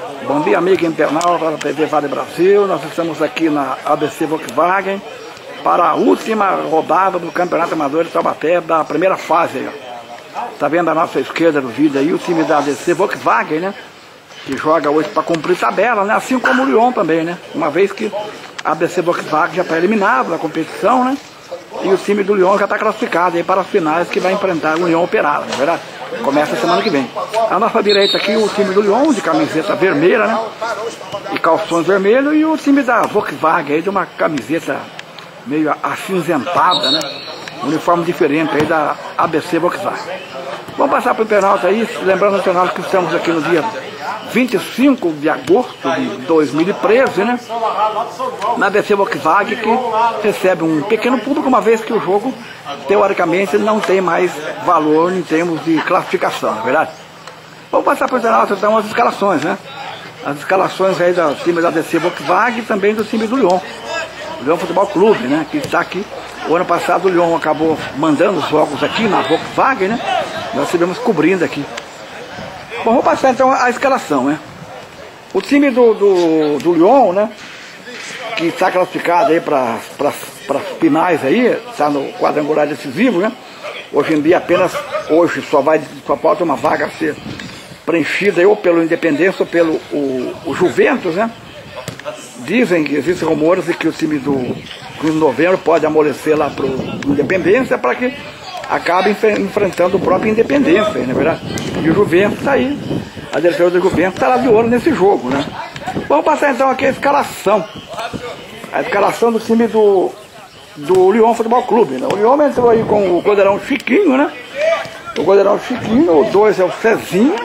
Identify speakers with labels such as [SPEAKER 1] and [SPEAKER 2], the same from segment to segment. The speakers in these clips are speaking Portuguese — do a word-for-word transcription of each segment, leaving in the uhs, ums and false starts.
[SPEAKER 1] Bom dia, amigo internauta da T V Vale Brasil. Nós estamos aqui na A B C Volkswagen para a última rodada do Campeonato Amador de Taubaté, da primeira fase. Está vendo a nossa esquerda do vídeo aí, o time da A B C Volkswagen, né? Que joga hoje para cumprir tabela, né? Assim como o Lyon também, né? Uma vez que a A B C Volkswagen já está eliminado da competição, né? E o time do Lyon já está classificado aí para as finais, que vai enfrentar o União Operária, não é verdade? Começa semana que vem. À nossa direita aqui o time do Lyon, de camiseta vermelha, né? E calções vermelhos, e o time da Volkswagen aí de uma camiseta meio acinzentada, né? Uniforme diferente aí da A B C Volkswagen. Vamos passar para o internauta aí, lembrando o internauta que estamos aqui no dia vinte e cinco de agosto de dois mil e treze, né? Na A B C Volkswagen, que recebe um pequeno público, uma vez que o jogo, teoricamente, não tem mais valor em termos de classificação, não é verdade? Vamos passar para o internauta então as escalações, né? As escalações aí do time da A B C Volkswagen e também do time do Lyon. O Lyon Futebol Clube, né? Que está aqui. O ano passado o Lyon acabou mandando os jogos aqui na Volkswagen, né? Nós estivemos cobrindo aqui. Bom, vamos passar então a escalação, né? O time do, do, do Lyon, né? Que está classificado aí para as finais aí, está no quadrangular decisivo, né? Hoje em dia apenas, hoje só vai, só falta uma vaga a ser preenchida aí, ou pelo Independência ou pelo o, o Juventus, né? Dizem que existem rumores de que o time do quinze de novembro pode amolecer lá para o Independência para que acabe enfrentando o próprio Independência, não é verdade? E o Juventus está aí, a diretora do Juventus está lá de olho nesse jogo, né? Vamos passar então aqui a escalação. A escalação do time do, do Lyon Futebol Clube, né? O Lyon entrou aí com o goleirão Chiquinho, né? O goleirão Chiquinho, o dois é o Cezinha,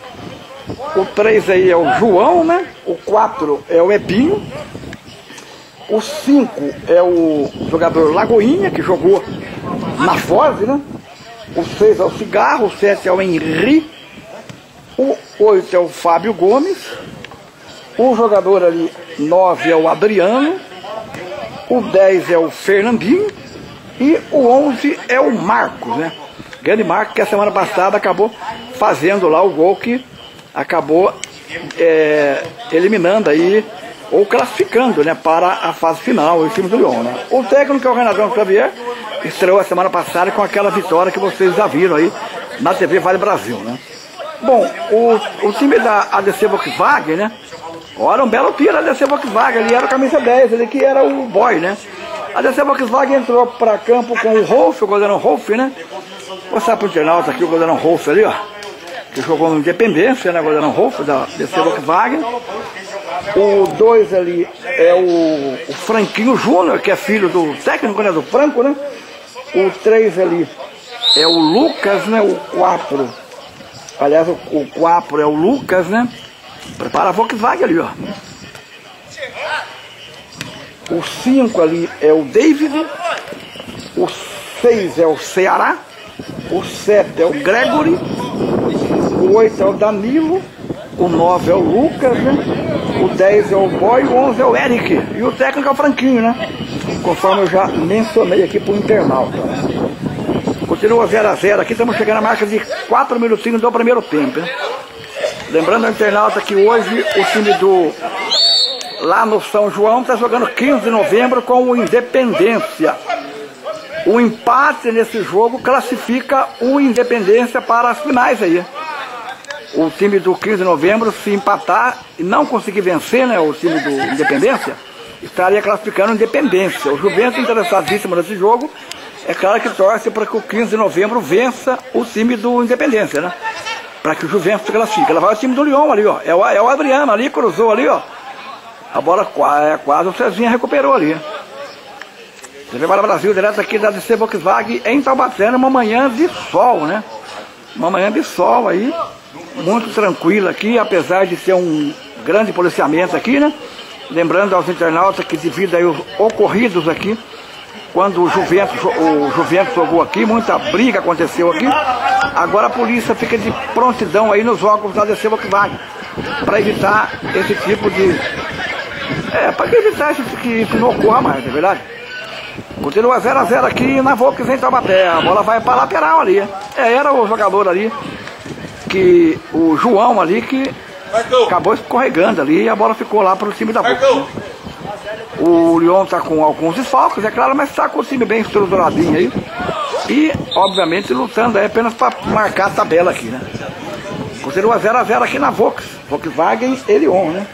[SPEAKER 1] o três aí é o João, né? O quatro é o Ebinho, o cinco é o jogador Lagoinha, que jogou na Foz, né? O seis é o Cigarro, o sete é o Henri, o oito é o Fábio Gomes, o jogador ali nove é o Adriano, o dez é o Fernandinho e o onze é o Marcos, né? Grande Marcos, que a semana passada acabou fazendo lá o gol que acabou é, eliminando aí, ou classificando, né, para a fase final, o time do Lyon, né? O técnico, que é o Renato Xavier, estreou a semana passada com aquela vitória que vocês já viram aí na T V Vale Brasil, né? Bom, o, o time da A D C Volkswagen, né? Olha, um belo tiro, a A D C Volkswagen, ele era o camisa dez, ele que era o boy, né? A A D C Volkswagen entrou para campo com o Rolf, o goleirão Rolf, né? Vou mostrar para o internauta aqui o goleirão Rolf ali, ó, que jogou no Independência, né? O goleirão Rolf da A D C Volkswagen. O dois ali é o, o Franquinho Júnior, que é filho do técnico, né? Do Franco, né? O três ali é o Lucas, né? O quatro, aliás, o quatro é o Lucas, né? Prepara a Volkswagen ali, ó. O cinco ali é o David. O seis é o Ceará. O sete é o Gregory. O oito é o Danilo. O nove é o Lucas, né? O dez é o Boy. O onze é o Eric. E o técnico é o Franquinho, né? Conforme eu já mencionei aqui para o internauta. Continua zero a zero aqui. Estamos chegando à marca de quatro minutinhos do primeiro tempo, né? Lembrando ao internauta que hoje o time do lá no São João está jogando quinze de novembro com o Independência. O empate nesse jogo classifica o Independência para as finais aí. O time do quinze de novembro, se empatar e não conseguir vencer, né, o time do Independência, estaria classificando o Independência. O Juventus, interessadíssimo nesse jogo, é claro que torce para que o quinze de novembro vença o time do Independência, né? Para que o Juventus se classifique. Ela vai o time do Lyon ali, ó. É o, é o Adriano ali, cruzou ali, ó. A bola é, quase o Cezinha recuperou ali. T V Vale Brasil, direto aqui da A D C Volkswagen em Taubaté, uma manhã de sol, né? Uma manhã de sol aí, muito tranquila aqui, apesar de ter um grande policiamento aqui, né? Lembrando aos internautas que devido aí os ocorridos aqui, quando o Juventus, o Juventus jogou aqui, muita briga aconteceu aqui. Agora a polícia fica de prontidão aí nos jogos da A D C Volkswagen, para evitar esse tipo de... É, para evitar isso, que isso não ocorra mais, é verdade? Continua zero a zero aqui na Volkswagen em Taubaté. A bola vai para a lateral ali. É, era o jogador ali, que o João ali, que acabou escorregando ali e a bola ficou lá para o time da Vox, né? O Lyon está com alguns desfalques, é claro, mas está com o time bem estruturadinho aí. E, obviamente, lutando aí apenas para marcar a tabela aqui, né? Continua zero a zero aqui na Vox, Volkswagen e Lyon, né?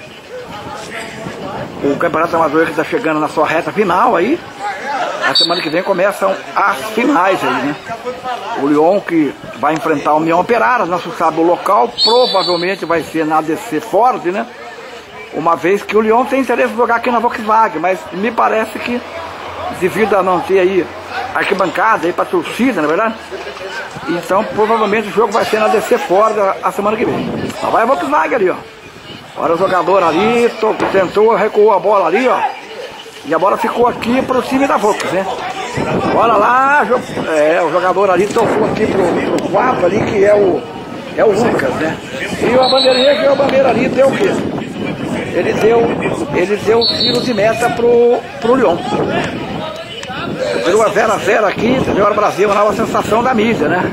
[SPEAKER 1] O Campeonato Amador que está chegando na sua reta final aí. A semana que vem começam as finais aí, né? O Lyon que vai enfrentar o União Operária, não se sabe o local, provavelmente vai ser na A D C Ford, né? Uma vez que o Lyon tem interesse em jogar aqui na Volkswagen, mas me parece que, devido a não ter aí arquibancada aí para torcida, na verdade, então provavelmente o jogo vai ser na A D C Ford a semana que vem. Lá vai a Volkswagen ali, ó. Olha o jogador ali, tentou, recuou a bola ali, ó. E a bola ficou aqui pro time da Vox, né? Olha lá, é, o jogador ali tocou aqui pro, pro quatro ali, que é o, é o Lucas, né? E a bandeirinha que é a bandeira ali deu o quê? Ele deu, ele deu tiro de meta pro, pro Lyon. Virou a zero a zero aqui, entendeu? O Brasil, uma nova sensação da mídia, né?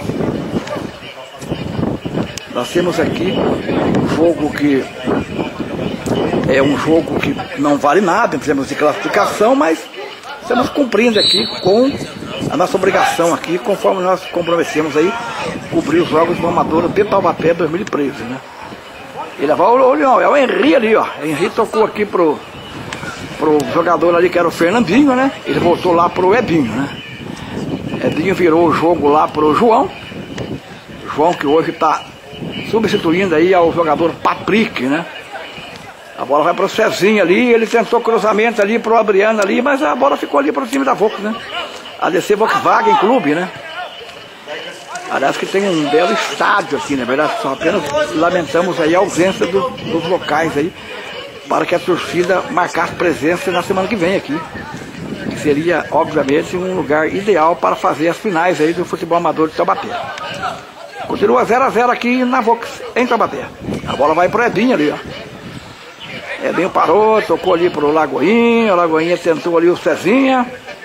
[SPEAKER 1] Nós temos aqui um jogo que é um jogo que não vale nada em termos de classificação, mas estamos cumprindo aqui com a nossa obrigação aqui, conforme nós comprometemos aí, cobrir os jogos do Amador de Taubaté dois mil e treze, né? E levar o Lyon, é o Henry ali, ó. Henry tocou aqui pro, pro jogador ali que era o Fernandinho, né? Ele voltou lá pro Edinho, né? Edinho virou o jogo lá pro João. João que hoje tá substituindo aí ao jogador Patrick, né? A bola vai pro Cezinha ali, ele tentou cruzamento ali pro Adriano ali, mas a bola ficou ali pro time da Vox, né? A D C Volkswagen Clube, né? Aliás que tem um belo estádio aqui, na verdade, só apenas lamentamos aí a ausência do, dos locais aí, para que a torcida marcasse presença na semana que vem aqui. Que seria, obviamente, um lugar ideal para fazer as finais aí do futebol amador de Taubaté. Continua zero a zero aqui na Vox, em Taubaté. A bola vai pro Edinho ali, ó. Edinho parou, tocou ali pro Lagoinha, o Lagoinha tentou ali o Cezinha.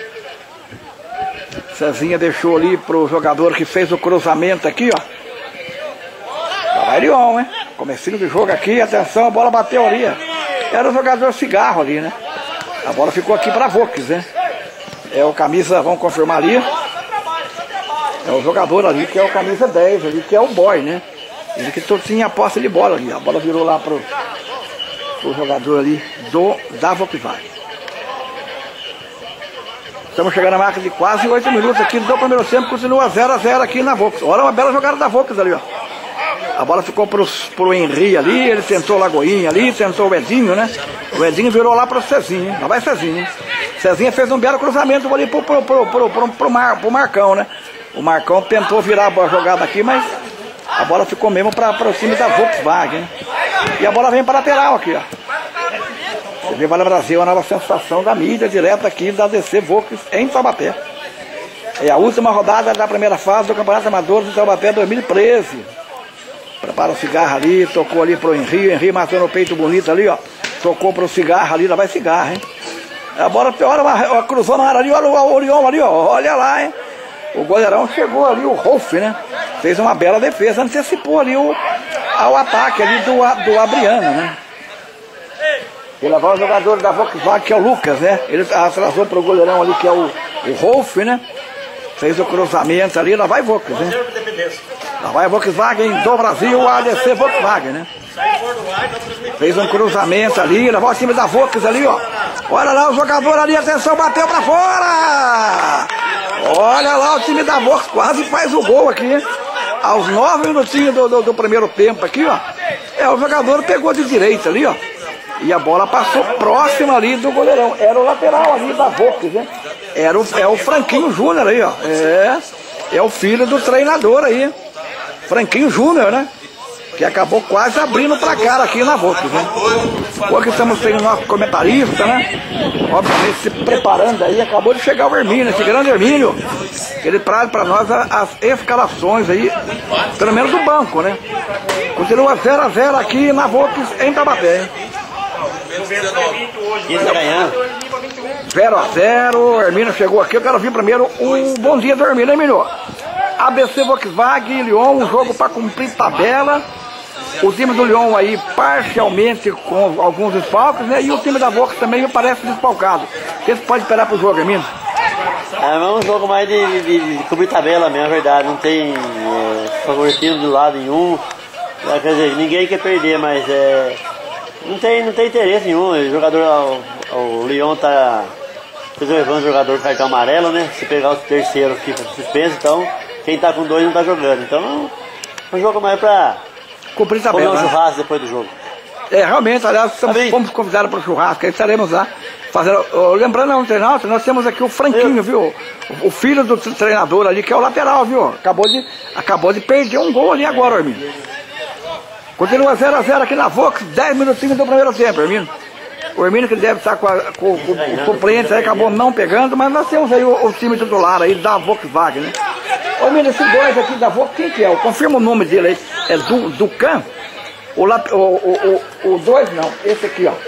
[SPEAKER 1] Cezinha deixou ali pro jogador que fez o cruzamento aqui, ó. Já vai Lyon, hein? Comecinho do jogo aqui, atenção, a bola bateu ali, ó. Era o jogador Cigarro ali, né? A bola ficou aqui pra Vox, né? É o camisa, vamos confirmar ali. É o jogador ali, que é o camisa dez ali, que é o boy, né? Ele que tinha a posse de bola ali. A bola virou lá pro, pro jogador ali do, da Volkswagen. Estamos chegando a marca de quase oito minutos aqui do primeiro tempo. Continua zero a zero aqui na Vox. Olha uma bela jogada da Vox ali, ó. A bola ficou pro, pro Henry ali, ele tentou o Lagoinha ali, tentou o Edinho, né? O Edinho virou lá pro Cezinho, hein? Lá vai Cezinho, hein? Cezinha fez um belo cruzamento ali pro, pro, pro, pro, pro, pro, Mar, pro Marcão, né? O Marcão tentou virar a jogada aqui, mas a bola ficou mesmo para o time da Volkswagen, hein? E a bola vem para lateral aqui, ó. Você vê, Vale Brasil, a nova sensação da mídia, direto aqui da A D C Vox em Taubaté. É a última rodada da primeira fase do Campeonato Amador de Taubaté dois mil e treze. Prepara o Cigarro ali, tocou ali pro Henry, Henry matou no peito bonito ali, ó. Tocou pro Cigarro ali, lá vai Cigarro, hein? A bola, olha, cruzou na área ali, olha o Orion ali, ó. Olha lá, hein? O goleirão chegou ali, o Rolf, né? Fez uma bela defesa, antecipou ali o, ao ataque ali do, do Adriano, né? Ele levou o jogador da Volkswagen, que é o Lucas, né? Ele atrasou para o goleirão ali, que é o, o Rolf, né? Fez o cruzamento ali, lá vai Vox, né? Lá vai a Volkswagen do Brasil, a A D C Volkswagen, né? Fez um cruzamento ali, levou o time da Vox ali, ó. Olha lá o jogador ali, atenção, bateu para fora! Olha lá o time da Vox, quase faz o gol aqui, aos nove minutinhos do, do, do primeiro tempo aqui, ó. É, o jogador pegou de direita ali, ó. E a bola passou próxima ali do goleirão. Era o lateral ali da Vox, né? Era o, é o Franquinho Júnior aí, ó. É, é o filho do treinador aí. Franquinho Júnior, né? Que acabou quase abrindo pra cara aqui na Vox, né? Hoje estamos tendo o nosso comentarista, né? Obviamente se preparando aí. Acabou de chegar o Hermínio, esse grande Hermínio. Ele traz pra nós as escalações aí, pelo menos do banco, né? Continua zero a zero aqui na Vox em Taubaté, hein? zero a zero, o Hermínio chegou aqui. Eu quero vir primeiro o bom dia do Hermínio, hein, Hermínio? A D C Volkswagen, Lyon, um jogo para cumprir tabela. O time do Lyon aí parcialmente com alguns desfalques, né? E o time da Vox também me parece desfalcado. O que você pode esperar pro jogo, Hermínio?
[SPEAKER 2] É um jogo mais de, de, de cobrir tabela mesmo, é verdade. Não tem é, favoritismo do lado nenhum. É, quer dizer, ninguém quer perder, mas é, não, tem, não tem interesse nenhum. O jogador, o, o Lyon tá reservando o jogador com cartão amarelo, né? Se pegar o terceiro fica suspenso, então quem tá com dois não tá jogando. Então é um jogo mais pra
[SPEAKER 1] cumprir tabela.
[SPEAKER 2] Comer um churrasco depois do jogo.
[SPEAKER 1] É, realmente, aliás, estamos, tá fomos convidados para o churrasco, aí estaremos lá fazendo. Oh, lembrando, não, treinador, nós temos aqui o Franquinho, Eu. viu? O, o filho do treinador ali, que é o lateral, viu? Acabou de, acabou de perder um gol ali agora, Hermínio. Continua zero a zero aqui na Vox, dez minutinhos do primeiro tempo, Hermínio. O Hermínio que deve estar com, a, com, com, com o suplente aí, acabou não pegando, mas nós temos aí o, o time titular aí da Volkswagen, né? Ô, Hermínio, esse dois aqui da Vox, quem que é? Confirma o nome dele aí. É do, Ducan? O, o, o, o dois não, esse aqui, ó.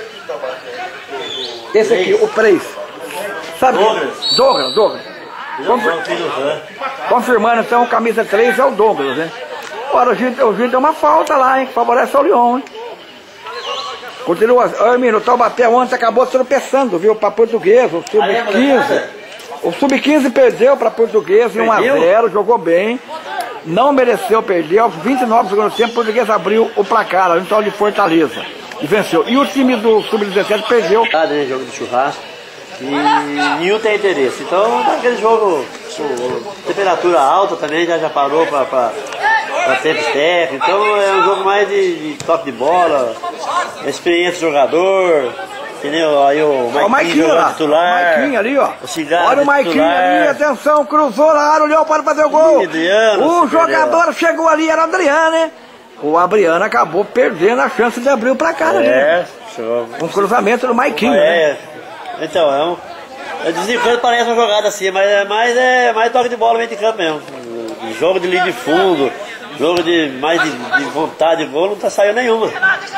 [SPEAKER 1] Esse aqui, o três. Sabe? Douglas. Douglas, Douglas. Confir... Confirmando então, o camisa três é o Douglas, né? Ora, o Gil, o Gil deu uma falta lá, hein? Que favorece o Lyon, hein? Continua. Ô, Hermínio, o Taubaté ontem acabou tropeçando, viu? Pra Português, o sub quinze. O sub quinze perdeu pra Português em um a zero, jogou bem. Não mereceu perder, aos vinte e nove do segundo tempo, o Português abriu o placar, a vitória de Fortaleza, e venceu. E o time do sub dezessete perdeu.
[SPEAKER 2] Ah, né, jogo de churrasco, e nenhum tem interesse. Então, naquele jogo, temperatura alta também, já, já parou para tempos técnicos. Então, é um jogo mais de, de toque de bola, experiência do jogador. Entendeu? Aí o Maiquinho, o Maiquinho lá, titular, o Maiquinho ali, ó. O
[SPEAKER 1] Olha o Maiquinho ali, atenção, cruzou na área, o Leão pode fazer o gol. Adriano, o jogador perdeu. Chegou ali, era o Adriano, né? O Adriano acabou perdendo a chance de abrir o placar ali. É, show. Um cruzamento do Maiquinho, é. Né?
[SPEAKER 2] Então, é um. De vez em quando parece uma jogada assim, mas é mais, é, mais toque de bola meio de campo mesmo. Jogo de linha de fundo, jogo de mais de, de vontade de gol, não tá saindo nenhuma.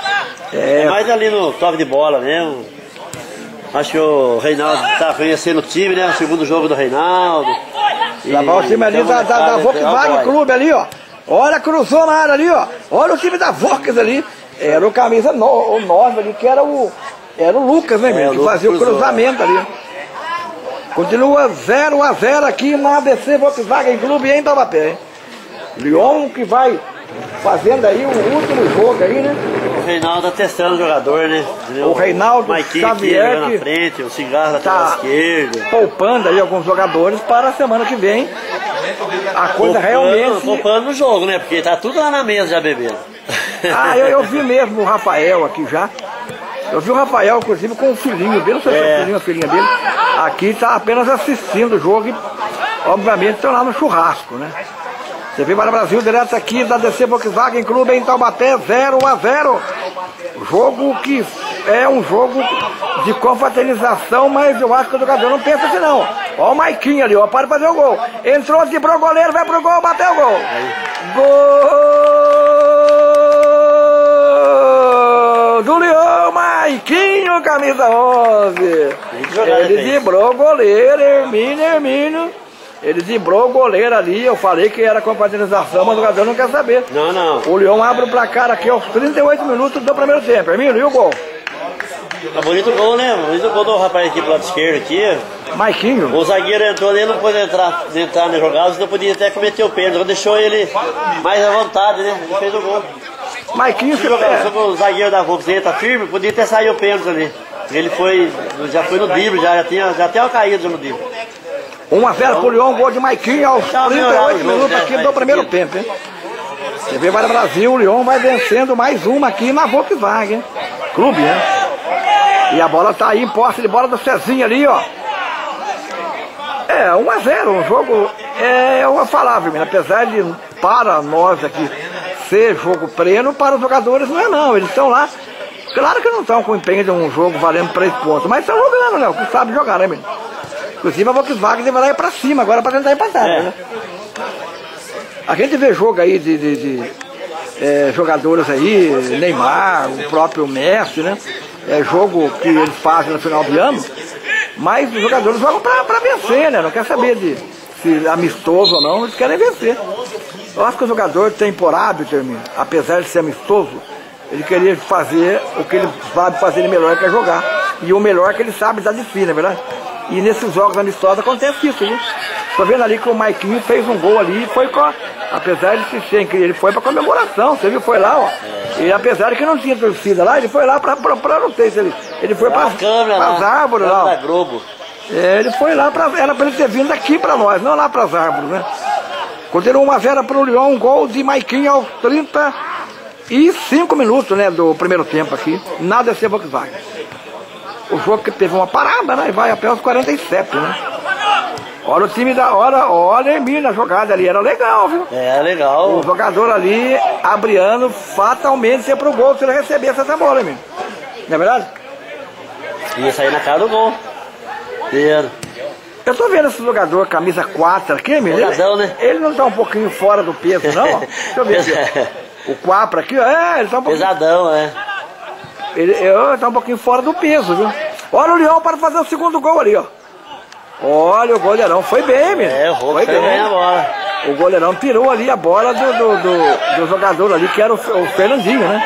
[SPEAKER 2] É. É mais ali no toque de bola mesmo. Acho que o Reinaldo está conhecendo o time, né? O segundo jogo do Reinaldo.
[SPEAKER 1] Lá vai o time ali da, da, da Volkswagen Clube ali, ó. Olha, cruzou na área ali, ó. Olha o time da Volkswagen ali. Era o camisa nove ali, que era o, era o Lucas, né, mesmo? É, que fazia cruzou, o cruzamento ali. Continua zero a zero aqui na A B C Volkswagen Clube em Taubaté. Lyon que vai fazendo aí o último jogo aí, né?
[SPEAKER 2] O Reinaldo tá testando o jogador, né?
[SPEAKER 1] O Reinaldo Xavier
[SPEAKER 2] na frente, o cigarro na tá esquerda.
[SPEAKER 1] Poupando aí alguns jogadores para a semana que vem. A coisa poupando, realmente...
[SPEAKER 2] Poupando no jogo, né? Porque tá tudo lá na mesa já bebendo.
[SPEAKER 1] Ah, eu, eu vi mesmo o Rafael aqui já. Eu vi o Rafael, inclusive, com o filhinho dele, não sei se é o filhinho, a filhinha dele. Aqui tá apenas assistindo o jogo e, obviamente, estão lá no churrasco, né? T V para Brasil, direto aqui da D C Volkswagen Clube em Taubaté, zero a zero. Jogo que é um jogo de confraternização, mas eu acho que o jogador não pensa assim não. Ó o Maiquinho ali, ó, para fazer o gol. Entrou, driblou o goleiro, vai pro gol, bateu o gol. Gol do Leão, Maiquinho, camisa onze. Ele driblou o goleiro, Hermínio, Hermínio. Ele driblou o goleiro ali, eu falei que era confraternização, mas o jogador não quer saber.
[SPEAKER 2] Não, não.
[SPEAKER 1] O Leão abre o placar aqui aos trinta e oito minutos do primeiro tempo. Hermínio, e o gol?
[SPEAKER 2] Tá bonito o gol, né? Bonito o gol do rapaz aqui pro lado esquerdo aqui.
[SPEAKER 1] Maiquinho.
[SPEAKER 2] O zagueiro entrou ali, não pôde entrar, entrar na jogada, senão podia até cometer o pênalti. Deixou ele mais à vontade, né? Ele fez o gol.
[SPEAKER 1] Maiquinho,
[SPEAKER 2] se jogar, o zagueiro da Volkswagen tá firme, podia ter saído o pênalti ali. Ele foi, já foi no drible, já, já tinha, já tinha uma caída no drible.
[SPEAKER 1] um a zero pro Lyon, gol de Maiquinho aos trinta e oito minutos aqui do primeiro tempo, hein? T V para o Brasil, o Lyon vai vencendo mais uma aqui na Volkswagen Clube, né? E a bola tá aí em posse de bola do Cezinha ali, ó. É, um a zero, um jogo, é, eu vou falar, viu, apesar de para nós aqui ser jogo pleno, para os jogadores não é não, eles estão lá, claro que não estão com empenho de um jogo valendo três pontos, mas estão jogando, né, o que sabe jogar, né, menino? Inclusive a Volkswagen deverá ir pra cima agora para tentar empatar, é. Né? A gente vê jogo aí de, de, de é, jogadores aí, Neymar, o próprio Messi, né? É jogo que eles fazem no final de ano, mas os jogadores jogam pra, pra vencer, né? Não quer saber de se amistoso ou não, eles querem vencer. Eu acho que o jogador tem por hábito, Hermínio, apesar de ser amistoso, ele queria fazer o que ele sabe fazer de melhor, que é jogar. E o melhor que ele sabe dar de si, não é verdade? E nesses jogos amistosos acontece isso, viu? Tô vendo ali que o Maiquinho fez um gol ali e foi com a, apesar de se ser incrível, ele foi pra comemoração, você viu? Foi lá, ó. E apesar de que não tinha torcida lá, ele foi lá pra, pra, pra não sei se ele. Ele foi pra, pras árvores lá.
[SPEAKER 2] Da Globo.
[SPEAKER 1] É, ele foi lá, pra, era pra ele ter vindo aqui pra nós, não lá pras árvores, né? Continua um a zero pro Lyon, um gol de Maiquinho aos trinta e cinco minutos, né, do primeiro tempo aqui. Nada a ser Volkswagen. O jogo que teve uma parada, né, e vai até os quarenta e sete, né? Olha o time da hora, olha Hermínio na jogada ali, era legal, viu?
[SPEAKER 2] É, legal.
[SPEAKER 1] O jogador ali, Abriano, fatalmente ia pro gol se ele recebesse essa bola, Hermínio. Não é verdade?
[SPEAKER 2] Ia sair na cara do gol. Inteiro.
[SPEAKER 1] Eu tô vendo esse jogador, camisa quatro aqui, Hermínio.
[SPEAKER 2] Jogadão,
[SPEAKER 1] ele,
[SPEAKER 2] né?
[SPEAKER 1] ele não tá um pouquinho fora do peso, não? Deixa eu ver aqui. O quatro aqui, é, ele tá um pouquinho...
[SPEAKER 2] Pesadão, é.
[SPEAKER 1] Ele, ele tá um pouquinho fora do peso, viu? Olha o Lyon para fazer o segundo gol ali, ó. Olha o goleirão, foi bem, meu.
[SPEAKER 2] É, o Rouco foi bem, bem na bola.
[SPEAKER 1] O goleirão tirou ali a bola do, do, do, do jogador ali, que era o, o Fernandinho, né?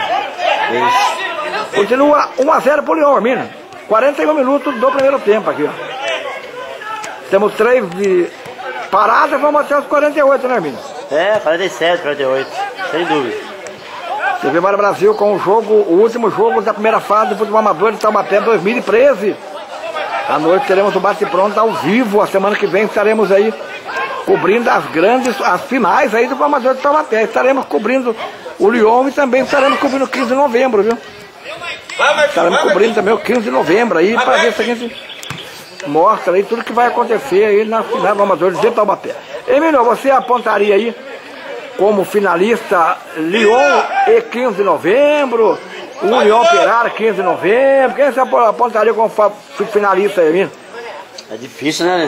[SPEAKER 1] Isso. Continua um a zero pro Lyon, Hermínio. quarenta e um minutos do primeiro tempo aqui, ó. Temos três de parada, vamos até os quarenta e oito, né, Hermínio?
[SPEAKER 2] É, quarenta e sete, quarenta e oito, sem dúvida.
[SPEAKER 1] T V Vale Brasil com o jogo, o último jogo da primeira fase do futebol amador de Taubaté dois mil e treze. À noite teremos o bate-pronto ao vivo. A semana que vem estaremos aí cobrindo as grandes, as finais aí do futebol amador de Taubaté. Estaremos cobrindo o Lyon e também estaremos cobrindo o quinze de novembro, viu? Estaremos cobrindo também o quinze de novembro aí, para ver se a gente mostra aí tudo que vai acontecer aí na final do amador de Taubaté. Emílio, você apontaria aí como finalista Lyon e quinze de novembro, o União Operária quinze de novembro, quem você apontaria como finalista aí, Emílio?
[SPEAKER 2] É difícil, né?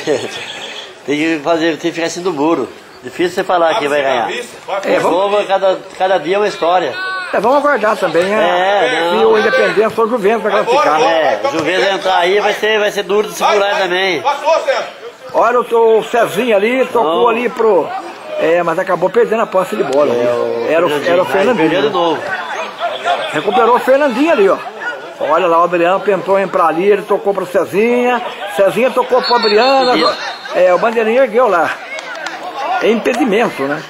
[SPEAKER 2] Tem que fazer, tem que ficar assim do muro. Difícil você falar quem vai ganhar. É, vamos... cada, cada dia é uma história.
[SPEAKER 1] É, vamos aguardar também, né?
[SPEAKER 2] É,
[SPEAKER 1] se o Independência ou o Juventus vai classificar, né?
[SPEAKER 2] É, o Juventus entrar aí vai ser, vai ser duro de segurar também.
[SPEAKER 1] Olha o, o Cezinho ali, tocou Não. ali pro... É, mas acabou perdendo a posse de bola. É, o era, o, era o Fernandinho.
[SPEAKER 2] Perdeu de novo.
[SPEAKER 1] Recuperou o Fernandinho ali, ó. Olha lá, o Adriano tentou entrar ali, ele tocou pro Cezinha. Cezinha tocou pro Adriano. É, o bandeirinho ergueu lá. É impedimento, né?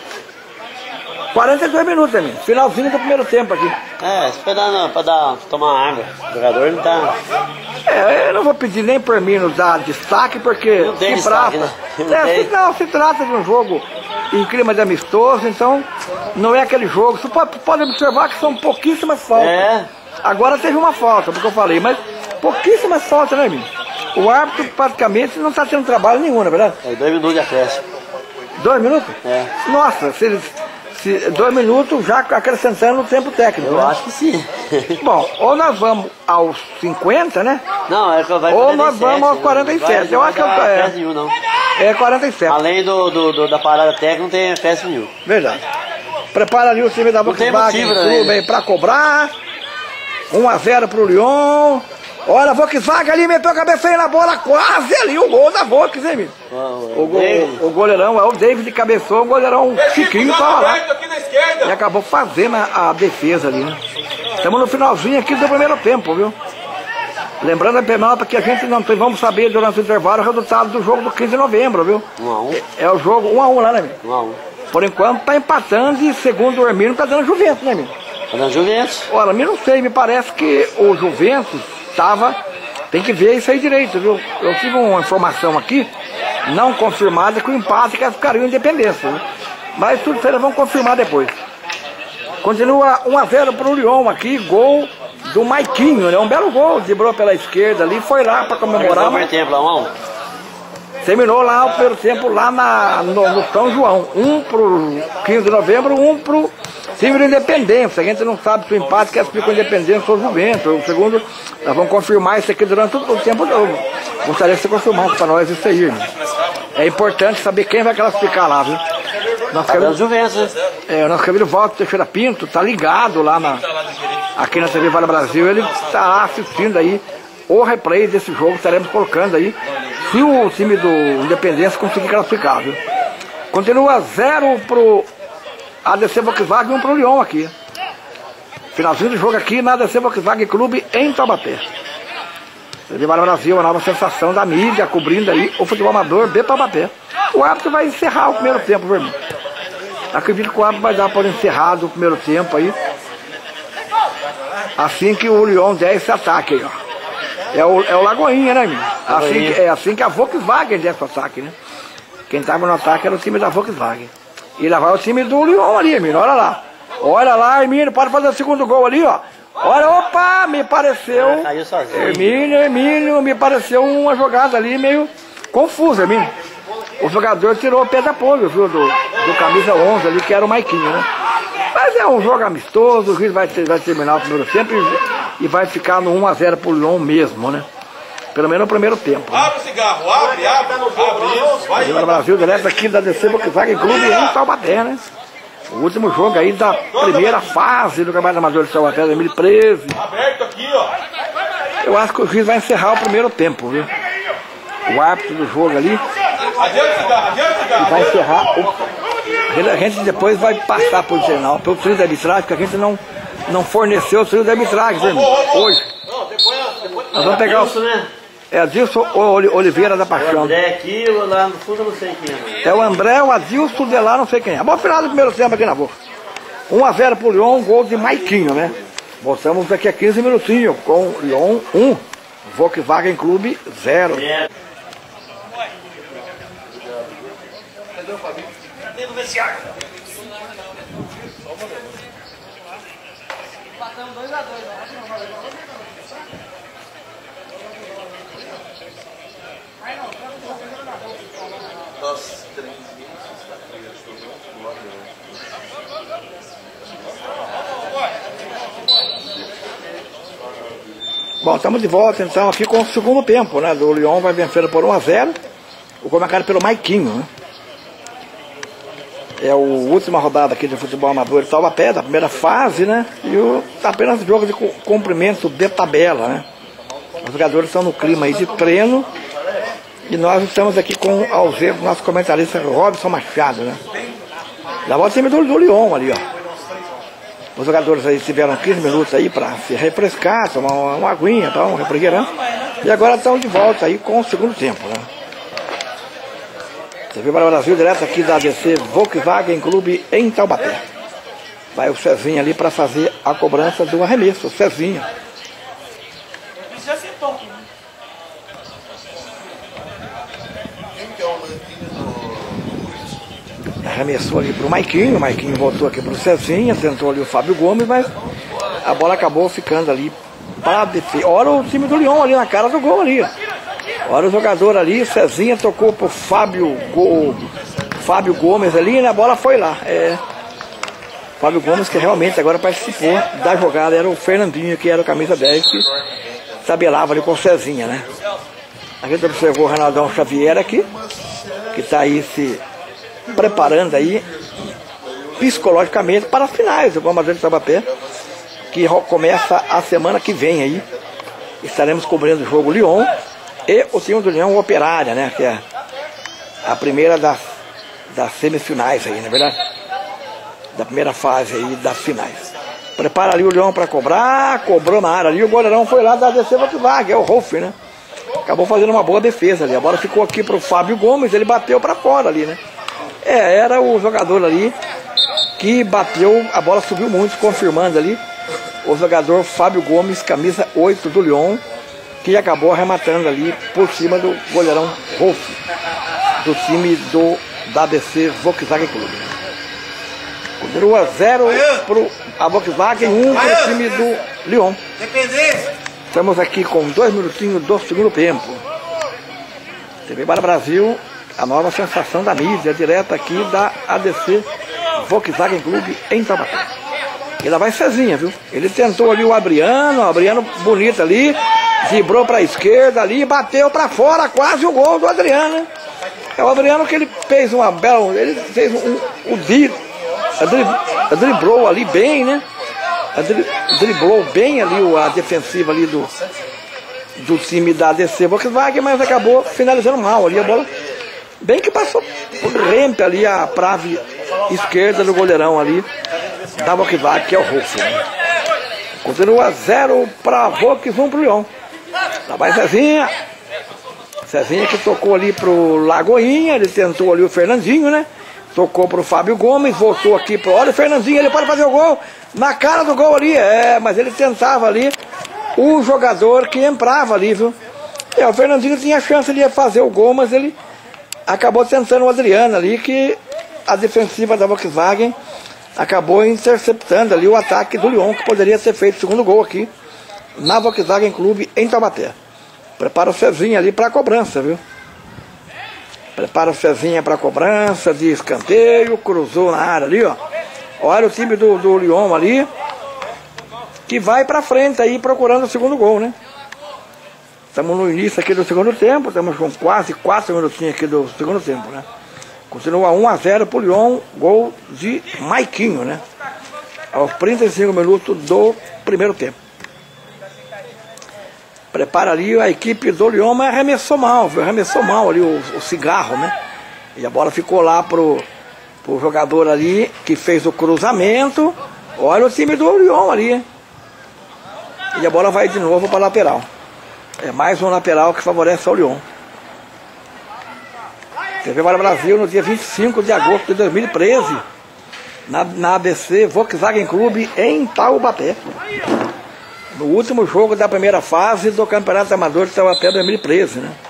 [SPEAKER 1] quarenta e dois minutos, amigo. Finalzinho do primeiro tempo aqui.
[SPEAKER 2] É, isso pra dar, pra dar, tomar água. O jogador não tá...
[SPEAKER 1] É, eu não vou pedir nem por mim dar destaque, porque
[SPEAKER 2] não tem
[SPEAKER 1] se
[SPEAKER 2] destaque,
[SPEAKER 1] trata,
[SPEAKER 2] né?
[SPEAKER 1] é, se, não, se trata de um jogo em clima de amistoso, então não é aquele jogo. Você pode, pode observar que são pouquíssimas faltas.
[SPEAKER 2] É.
[SPEAKER 1] Agora teve uma falta, porque eu falei, mas pouquíssimas faltas, né, amigo? O árbitro praticamente não está tendo trabalho nenhum, não é verdade?
[SPEAKER 2] É, dois minutos de acréscimo.
[SPEAKER 1] Dois minutos?
[SPEAKER 2] É.
[SPEAKER 1] Nossa, se eles... Se, dois minutos já acrescentando o tempo técnico.
[SPEAKER 2] Eu
[SPEAKER 1] né?
[SPEAKER 2] acho que sim.
[SPEAKER 1] Bom, ou nós vamos aos cinquenta, né?
[SPEAKER 2] Não, é que vai
[SPEAKER 1] ou nós vamos aos quarenta e sete. Eu acho que é,
[SPEAKER 2] nenhum, não.
[SPEAKER 1] é quarenta e sete.
[SPEAKER 2] Além do, do, do, da parada técnica, não tem acréscimo nenhum.
[SPEAKER 1] Verdade. Prepara ali o time da Volkswagen Clube para cobrar. um a zero pro Lyon. Olha, a Volkswagen ali meteu a cabeça na bola, quase ali o gol da Volkswagen, hein, amigo?
[SPEAKER 2] O,
[SPEAKER 1] o, o, o goleirão, é o David cabeçou, o goleirão Chiquinho tava lá. E acabou fazendo a, a defesa ali, né? Estamos no finalzinho aqui do primeiro tempo, viu? Lembrando a penalta que a gente não tem, vamos saber durante o intervalo o resultado do jogo do quinze de novembro, viu?
[SPEAKER 2] um a um.
[SPEAKER 1] É, é o jogo um a um lá, né, amigo?
[SPEAKER 2] um a um.
[SPEAKER 1] Por enquanto tá empatando e segundo o Hermínio tá dando Juventus, né, amigo?
[SPEAKER 2] Tá dando Juventus.
[SPEAKER 1] Olha, eu não sei, me parece que o Juventus tava... Tem que ver isso aí direito, viu? Eu tive uma informação aqui, não confirmada, que o empate que ficaria em Independência, viu? Mas tudo isso eles vão confirmar depois. Continua um a zero pro Lyon aqui, gol do Maiquinho, né? Um belo gol, driblou pela esquerda ali, foi lá para comemorar. Mas...
[SPEAKER 2] tempo, lá, um.
[SPEAKER 1] Terminou lá o primeiro tempo lá na, no, no São João. Um pro quinze de novembro, um pro time do Independência. A gente não sabe se o empate que explica o Independência ou o Juventus. O segundo, nós vamos confirmar isso aqui durante todo o tempo. Eu gostaria que você confirmasse para nós isso aí, né? É importante saber quem vai classificar lá, viu? Nosso querido,
[SPEAKER 2] Juventus.
[SPEAKER 1] É, o nosso querido Walter Teixeira Pinto tá ligado lá na, aqui na T V Vale Brasil. Ele está assistindo aí o replay desse jogo, estaremos colocando aí se o time do Independência conseguir classificar, viu? Continua zero pro A D C Volkswagen e um pro Lyon aqui. Finalzinho do jogo aqui na A D C Volkswagen Clube em Taubaté. Levar o Brasil, a nova sensação da mídia, cobrindo aí o futebol amador de Taubaté. O árbitro vai encerrar o primeiro tempo, meu irmão. Acredito que o árbitro vai dar por encerrado o primeiro tempo aí. Assim que o Lyon der esse ataque aí, ó. É o, é o Lagoinha, né, irmão? Assim que, é assim que a Volkswagen der esse ataque, né? Quem tava no ataque era o time da Volkswagen. E lá vai o time do Lyon ali, Hermínio, olha lá. Olha lá, Hermínio, pode fazer o segundo gol ali, ó. Olha, opa, me pareceu...
[SPEAKER 2] Caiu sozinho.
[SPEAKER 1] Hermínio, Hermínio, me pareceu uma jogada ali meio confusa, Hermínio. O jogador tirou o pé da apoio, viu, do, do camisa onze ali, que era o Maiquinho, né? Mas é um jogo amistoso, o Rio vai, vai terminar o primeiro tempo e, e vai ficar no um a zero pro Lyon mesmo, né? Pelo menos no primeiro tempo. Né?
[SPEAKER 3] Abre o cigarro, abre, abre, abre isso, vai.
[SPEAKER 1] Viva Brasil, direto aqui da D C Volkswagen Clube em Taubaté, né? O último jogo aí da primeira fase do Campeonato Amador de Taubaté dois mil e treze.
[SPEAKER 3] Aberto aqui, ó.
[SPEAKER 1] Eu acho que o juiz vai encerrar o primeiro tempo, viu? O árbitro do jogo ali.
[SPEAKER 3] Adianta o cigarro, adianta o cigarro.
[SPEAKER 1] Vai encerrar o... A gente depois vai passar por jornal, pelo trio de arbitragem, porque a gente não, não forneceu o trio de arbitragem, né, hoje. Nós vamos pegar o...
[SPEAKER 2] né?
[SPEAKER 1] É Adilson Oliveira da Paixão.
[SPEAKER 2] O André aqui, lá no fundo eu não sei quem é.
[SPEAKER 1] É o André, o Adilson de lá, não sei quem é. Bom, final do primeiro tempo aqui na boca. um a zero pro Lyon, gol de Maiquinho, né? Voltamos daqui a quinze minutinhos com Lyon um, Volkswagen Clube zero.
[SPEAKER 2] É.
[SPEAKER 4] Batamos dois a dois,
[SPEAKER 3] Nossa, três
[SPEAKER 1] Bom, estamos de volta então aqui com o segundo tempo, né? Do Lyon vai vencendo por um a zero. O gol marcado pelo Maiquinho, né? É a última rodada aqui de futebol amador de Taubaté, da primeira fase, né? E o, apenas jogo de cumprimento de tabela, né? Os jogadores estão no clima aí de treino. E nós estamos aqui com o ausente do nosso comentarista Robson Machado, né? Já volta o time do, do Lyon ali, ó. Os jogadores aí tiveram quinze minutos aí para se refrescar, tomar uma, uma aguinha, tá, um refrigerante. E agora estão de volta aí com o segundo tempo, né? Você viu para o Brasil direto aqui da A D C Volkswagen Clube em Taubaté. Vai o Cezinha ali para fazer a cobrança do arremesso, o Cezinha. Arremessou ali pro Maiquinho, o Maiquinho voltou aqui pro Cezinha, tentou ali o Fábio Gomes, mas a bola acabou ficando ali para defesa. Olha o time do Lyon ali na cara do gol ali, ó. Olha o jogador ali, Cezinha tocou pro Fábio, Go, Fábio Gomes ali, e a bola foi lá. É, Fábio Gomes que realmente agora participou da jogada, era o Fernandinho, que era o camisa dez, que tabelava ali com o Cezinha, né? A gente observou o Renaldão Xavier aqui, que está aí se preparando aí psicologicamente para as finais do Amador de Taubaté, que começa a semana que vem aí. Estaremos cobrindo o jogo Lyon e o time do Lyon Operária, né? Que é a primeira das, das semifinais aí, não é verdade? Da primeira fase aí das finais. Prepara ali o Lyon para cobrar, cobrou na área ali, o goleirão foi lá da A D C Volkswagen, é o Rolf, né? Acabou fazendo uma boa defesa ali. A bola ficou aqui para o Fábio Gomes, ele bateu para fora ali, né? É, era o jogador ali que bateu, a bola subiu muito, confirmando ali o jogador Fábio Gomes, camisa oito do Lyon, que acabou arrematando ali por cima do goleirão Rolf, do time do, da A D C Volkswagen Clube. Continua zero para a Volkswagen, um para o time do Lyon. Estamos aqui com dois minutinhos do segundo tempo. T V Bara Brasil, a nova sensação da mídia, direta aqui da A D C Volkswagen Clube em Taubaté. E lá vai Cezinha, viu? Ele tentou ali o Adriano, o Adriano bonito ali, vibrou para a esquerda ali, bateu para fora, quase o gol do Adriano, né? É o Adriano que ele fez uma bela, ele fez um, um, um driblou ali bem, né? Driblou bem ali a defensiva ali do, do time da A D C Volkswagen, mas acabou finalizando mal ali a bola. Bem que passou por Rempe ali, a Prave esquerda do goleirão ali da Volkswagen, que é o Rolf. Né? Continua zero para Volkswagen, um pro Lyon. Lá vai Cezinha. Cezinha que tocou ali pro Lagoinha, ele tentou ali o Fernandinho, né? Tocou pro Fábio Gomes, voltou aqui pro... Olha o Fernandinho, ele pode fazer o gol na cara do gol ali. É, mas ele tentava ali o jogador que entrava ali, viu? É, o Fernandinho tinha chance de fazer o gol, mas ele acabou tentando o Adriano ali, que a defensiva da Volkswagen acabou interceptando ali o ataque do Lyon, que poderia ter feito o segundo gol aqui na Volkswagen Clube em Taubaté. Prepara o Cezinha ali para a cobrança, viu? Prepara o Cezinha para a cobrança de escanteio, cruzou na área ali, ó. Olha o time do, do Lyon ali, que vai para frente aí procurando o segundo gol, né? Estamos no início aqui do segundo tempo, estamos com quase quatro minutinhos aqui do segundo tempo, né? Continua um a zero pro Lyon, gol de Maiquinho, né? Aos trinta e cinco minutos do primeiro tempo. Prepara ali a equipe do Lyon, mas arremessou mal, viu? Arremessou mal ali o, o cigarro, né? E a bola ficou lá pro, pro jogador ali que fez o cruzamento. Olha o time do Lyon ali, hein? E a bola vai de novo para lateral. É mais um lateral que favorece ao Lyon. T V Vale Brasil no dia vinte e cinco de agosto de dois mil e treze. Na, na A B C Volkswagen Clube em Taubaté. No último jogo da primeira fase do Campeonato Amador de Taubaté dois mil e treze, né?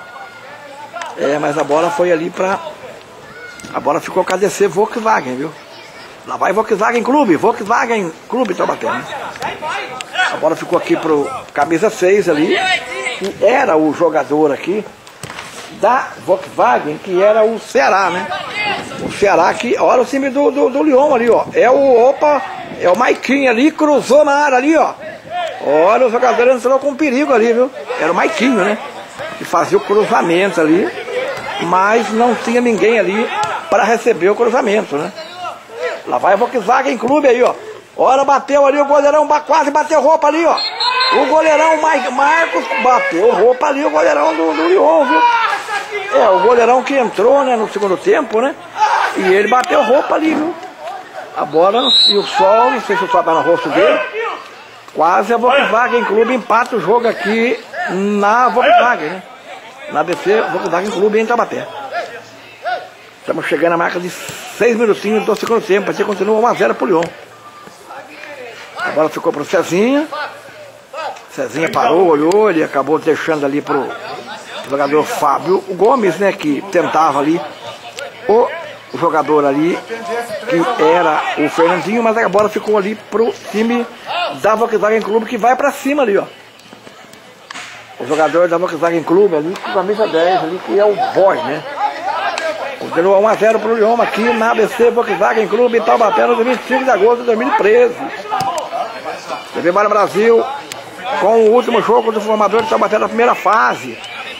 [SPEAKER 1] É, mas a bola foi ali pra... A bola ficou com a D C Volkswagen, viu? Lá vai Volkswagen Clube, Volkswagen Clube Taubaté, né? A bola ficou aqui pro camisa seis ali, que era o jogador aqui da Volkswagen, que era o Ceará, né? O Ceará que, olha o time do, do, do Lyon ali, ó. É o, opa, é o Maiquinho ali, cruzou na área ali, ó. Olha, o jogador entrou com perigo ali, viu? Era o Maiquinho, né? Que fazia o cruzamento ali, mas não tinha ninguém ali para receber o cruzamento, né? Lá vai a Volkswagen Clube aí, ó. Olha, bateu ali o goleirão, quase bateu roupa ali, ó. O goleirão Marcos bateu roupa ali, o goleirão do, do Lyon, viu? É, o goleirão que entrou, né, no segundo tempo, né? E ele bateu roupa ali, viu? A bola e o sol, não sei se o sol tá no rosto dele. Quase a Volkswagen Clube empata o jogo aqui na Volkswagen, né? Na B C Volkswagen Clube em Taubaté. Estamos chegando à marca de seis minutinhos do segundo tempo. Aqui continua um a zero pro Lyon. A bola ficou pro Cezinha. Cezinha parou, olhou, ele acabou deixando ali pro jogador Fábio Gomes, né? Que tentava ali o jogador ali, que era o Fernandinho, mas a bola ficou ali pro time da Volkswagen Clube, que vai pra cima ali, ó. O jogador da Volkswagen Clube ali, com a camisa dez ali, que é o Boy, né? Continua um a zero pro Lyon aqui na A B C Volkswagen Clube em Taubaté no dia vinte e cinco de agosto de dois mil e treze. T V Vale Brasil com o último jogo do formador de Taubaté da primeira fase.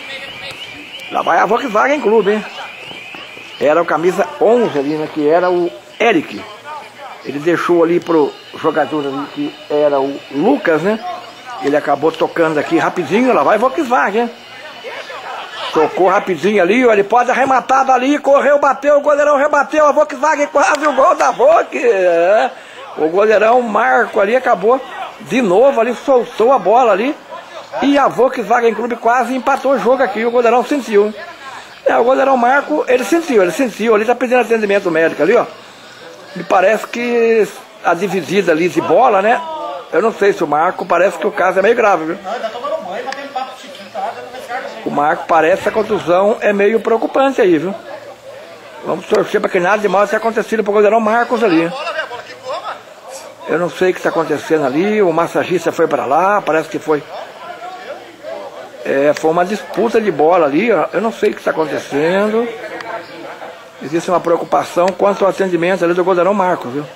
[SPEAKER 1] Lá vai a Volkswagen Clube, hein? Era o camisa onze ali, né? Que era o Eric. Ele deixou ali pro jogador ali, que era o Lucas, né? Ele acabou tocando aqui rapidinho. Lá vai a Volkswagen, hein? Tocou rapidinho ali, ó, ele pode arrematar dali, correu, bateu, o goleirão rebateu, a Volkswagen quase o gol da Volkswagen. É. O goleirão Marco ali acabou de novo ali, soltou a bola ali. E a Volkswagen Clube quase empatou o jogo aqui, o goleirão sentiu. É, o goleirão Marco, ele sentiu, ele sentiu, ele tá pedindo atendimento médico ali, ó. Me parece que a dividida ali de bola, né? Eu não sei se o Marco, parece que o caso é meio grave, viu? O Marco parece que a contusão é meio preocupante aí, viu? Vamos torcer para que nada de mal tenha acontecido para o goleirão Marcos ali. Eu não sei o que está acontecendo ali. O massagista foi para lá, parece que foi. É, foi uma disputa de bola ali, ó. Eu não sei o que está acontecendo. Existe uma preocupação quanto ao atendimento ali do goleirão Marcos, viu?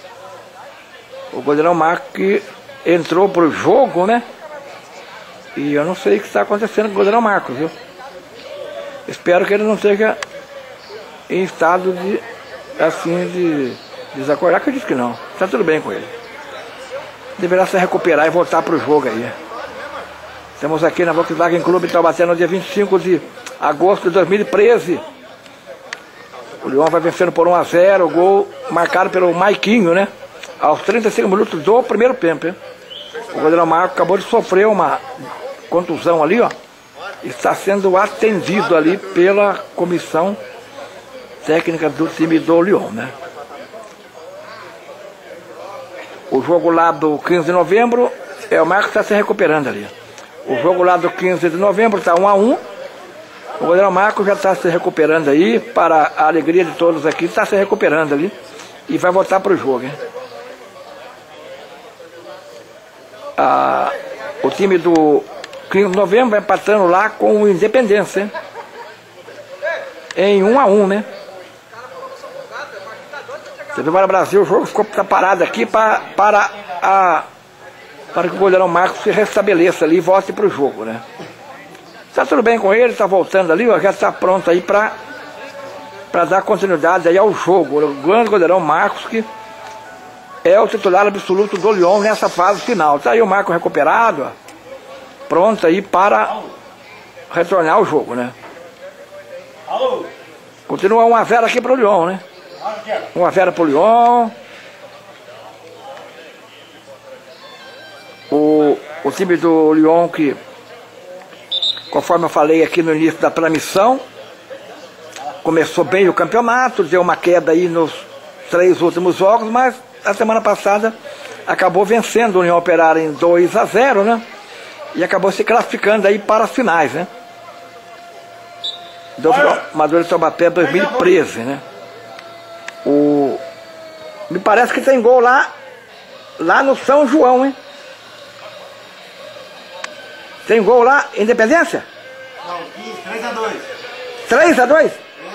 [SPEAKER 1] O goleirão Marcos que entrou pro jogo, né? E eu não sei o que está acontecendo com o goleirão Marcos, viu? Espero que ele não esteja em estado de, assim, de desacordar, que eu disse que não. Está tudo bem com ele. Deverá se recuperar e voltar para o jogo aí. Estamos aqui na Volkswagen Clube Taubaté no dia vinte e cinco de agosto de dois mil e treze. O Lyon vai vencendo por um a zero, o gol marcado pelo Maiquinho, né? Aos trinta e cinco minutos do primeiro tempo, hein? O goleiro Marco acabou de sofrer uma contusão ali, ó. Está sendo atendido ali pela comissão técnica do time do Lyon, né? O jogo lá do quinze de novembro, é o Marcos está se recuperando ali. O jogo lá do quinze de novembro está um a um. O goleiro Marcos já está se recuperando aí, para a alegria de todos aqui, está se recuperando ali e vai voltar para o jogo, hein? Ah, o time do quinze de novembro vai empatando lá com o Independência, hein? Em um a um, né? Você viu para o Brasil, o jogo ficou parado aqui para, para, a, para que o goleirão Marcos se restabeleça ali e volte para o jogo, né? Está tudo bem com ele, está voltando ali, ó, já está pronto aí para para dar continuidade aí ao jogo. O grande goleirão Marcos, que é o titular absoluto do Lyon nessa fase final. Está aí o Marcos recuperado, ó, pronto aí para retornar ao jogo, né? Continua um a zero aqui para o Lyon, né? um a zero para o Lyon. O, o time do Lyon, que, conforme eu falei aqui no início da transmissão, começou bem o campeonato, deu uma queda aí nos três últimos jogos, mas a semana passada acabou vencendo o União Operária em dois a zero, né? E acabou se classificando aí para as finais, né? Do Amador de Taubaté dois mil e treze, né? O... Me parece que tem gol lá, lá no São João, hein? Tem gol lá, Independência?
[SPEAKER 5] Não, três a dois.
[SPEAKER 1] três a dois?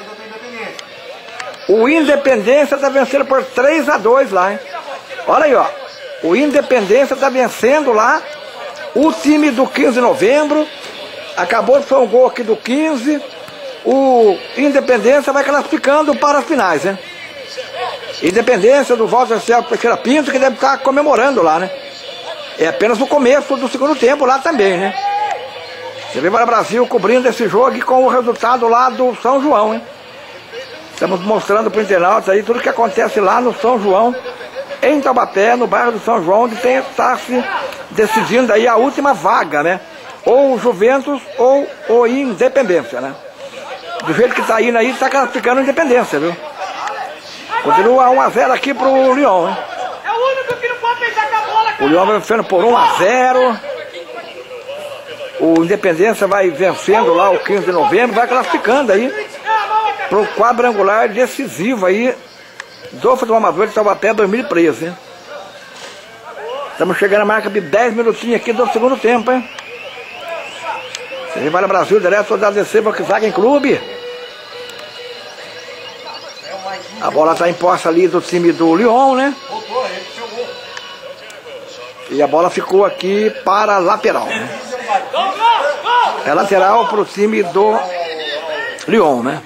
[SPEAKER 1] O Independência está vencendo por três a dois lá, hein? Olha aí, ó. O Independência está vencendo lá o time do quinze de novembro. Acabou de ser um gol aqui do quinze. O Independência vai classificando para as finais, hein? Independência do Walter Celso Teixeira Pinto, que deve estar comemorando lá, né? É apenas o começo do segundo tempo lá também, né? Você vê para o Brasil cobrindo esse jogo com o resultado lá do São João, hein? Estamos mostrando para o internauta aí tudo que acontece lá no São João, em Taubaté, no bairro do São João, onde tem, está se decidindo aí a última vaga, né? Ou o Juventus ou o Independência, né? Do jeito que está indo aí, está classificando a Independência, viu? Continua um a zero aqui pro Lyon, hein?
[SPEAKER 4] É o único que não pode pensar com a bola, cara.
[SPEAKER 1] O Lyon vai vencendo por um a zero. O Independência vai vencendo lá o quinze de novembro, vai classificando aí pro quadrangular decisivo aí do Futebol Amador de Taubaté dois mil e treze, hein? Estamos chegando à marca de dez minutinhos aqui do segundo tempo, hein? Você vai no Brasil direto da A D C Volkswagen Clube. A bola está em posse ali do time do Lyon, né? E a bola ficou aqui para a lateral, né? É lateral para o time do Lyon, né?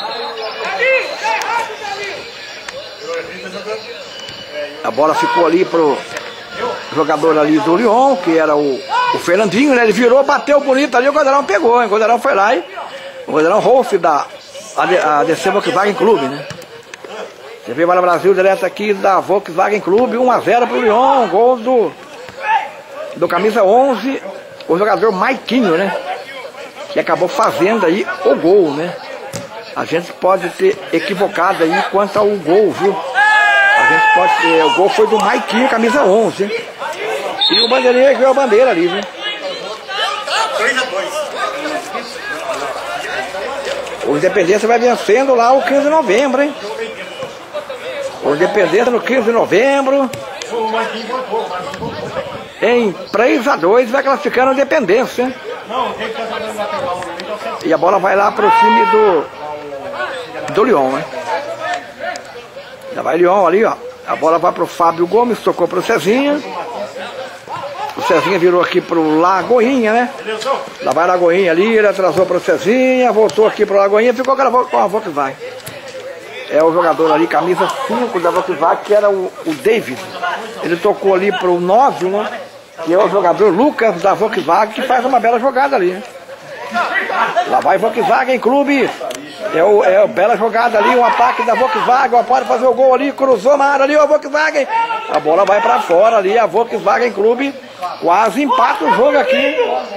[SPEAKER 1] A bola ficou ali para o jogador ali do Lyon, que era o, o Fernandinho, né? Ele virou, bateu bonito ali, o Goleirão pegou, hein? O Goleirão foi lá e o Goleirão Rolf da A D C Volkswagen Clube, né? Você vê para o Brasil direto aqui da Volkswagen Clube, um a zero para o Lyon, gol do, do camisa onze, o jogador Maiquinho, né? Que acabou fazendo aí o gol, né? A gente pode ter equivocado aí quanto ao gol, viu? A gente pode ter, o gol foi do Maiquinho, camisa onze, hein? E o bandeirinha ganhou a bandeira ali, viu?
[SPEAKER 5] três a dois.
[SPEAKER 1] O Independência vai vencendo lá o quinze de novembro, hein? O Independência no quinze de novembro, em três a dois, vai classificando a Independência, hein? E a bola vai lá para o time do, do Lyon, né? Já vai Lyon ali, ó. A bola vai para o Fábio Gomes, tocou para o Cezinha. O Cezinha virou aqui para o Lagoinha, né? Lá vai Lagoinha ali, ele atrasou para o Cezinha, voltou aqui para o Lagoinha, ficou com a Volkswagen. É o jogador ali, camisa cinco da Volkswagen, que era o, o David. Ele tocou ali para o nove, né? Que é o jogador Lucas da Volkswagen, que faz uma bela jogada ali, né? Lá vai Volkswagen Clube. É o, é o bela jogada ali, um ataque da Volkswagen, pode fazer o gol ali, cruzou na área ali, a Volkswagen. A bola vai pra fora ali, a Volkswagen Clube quase empata o jogo aqui.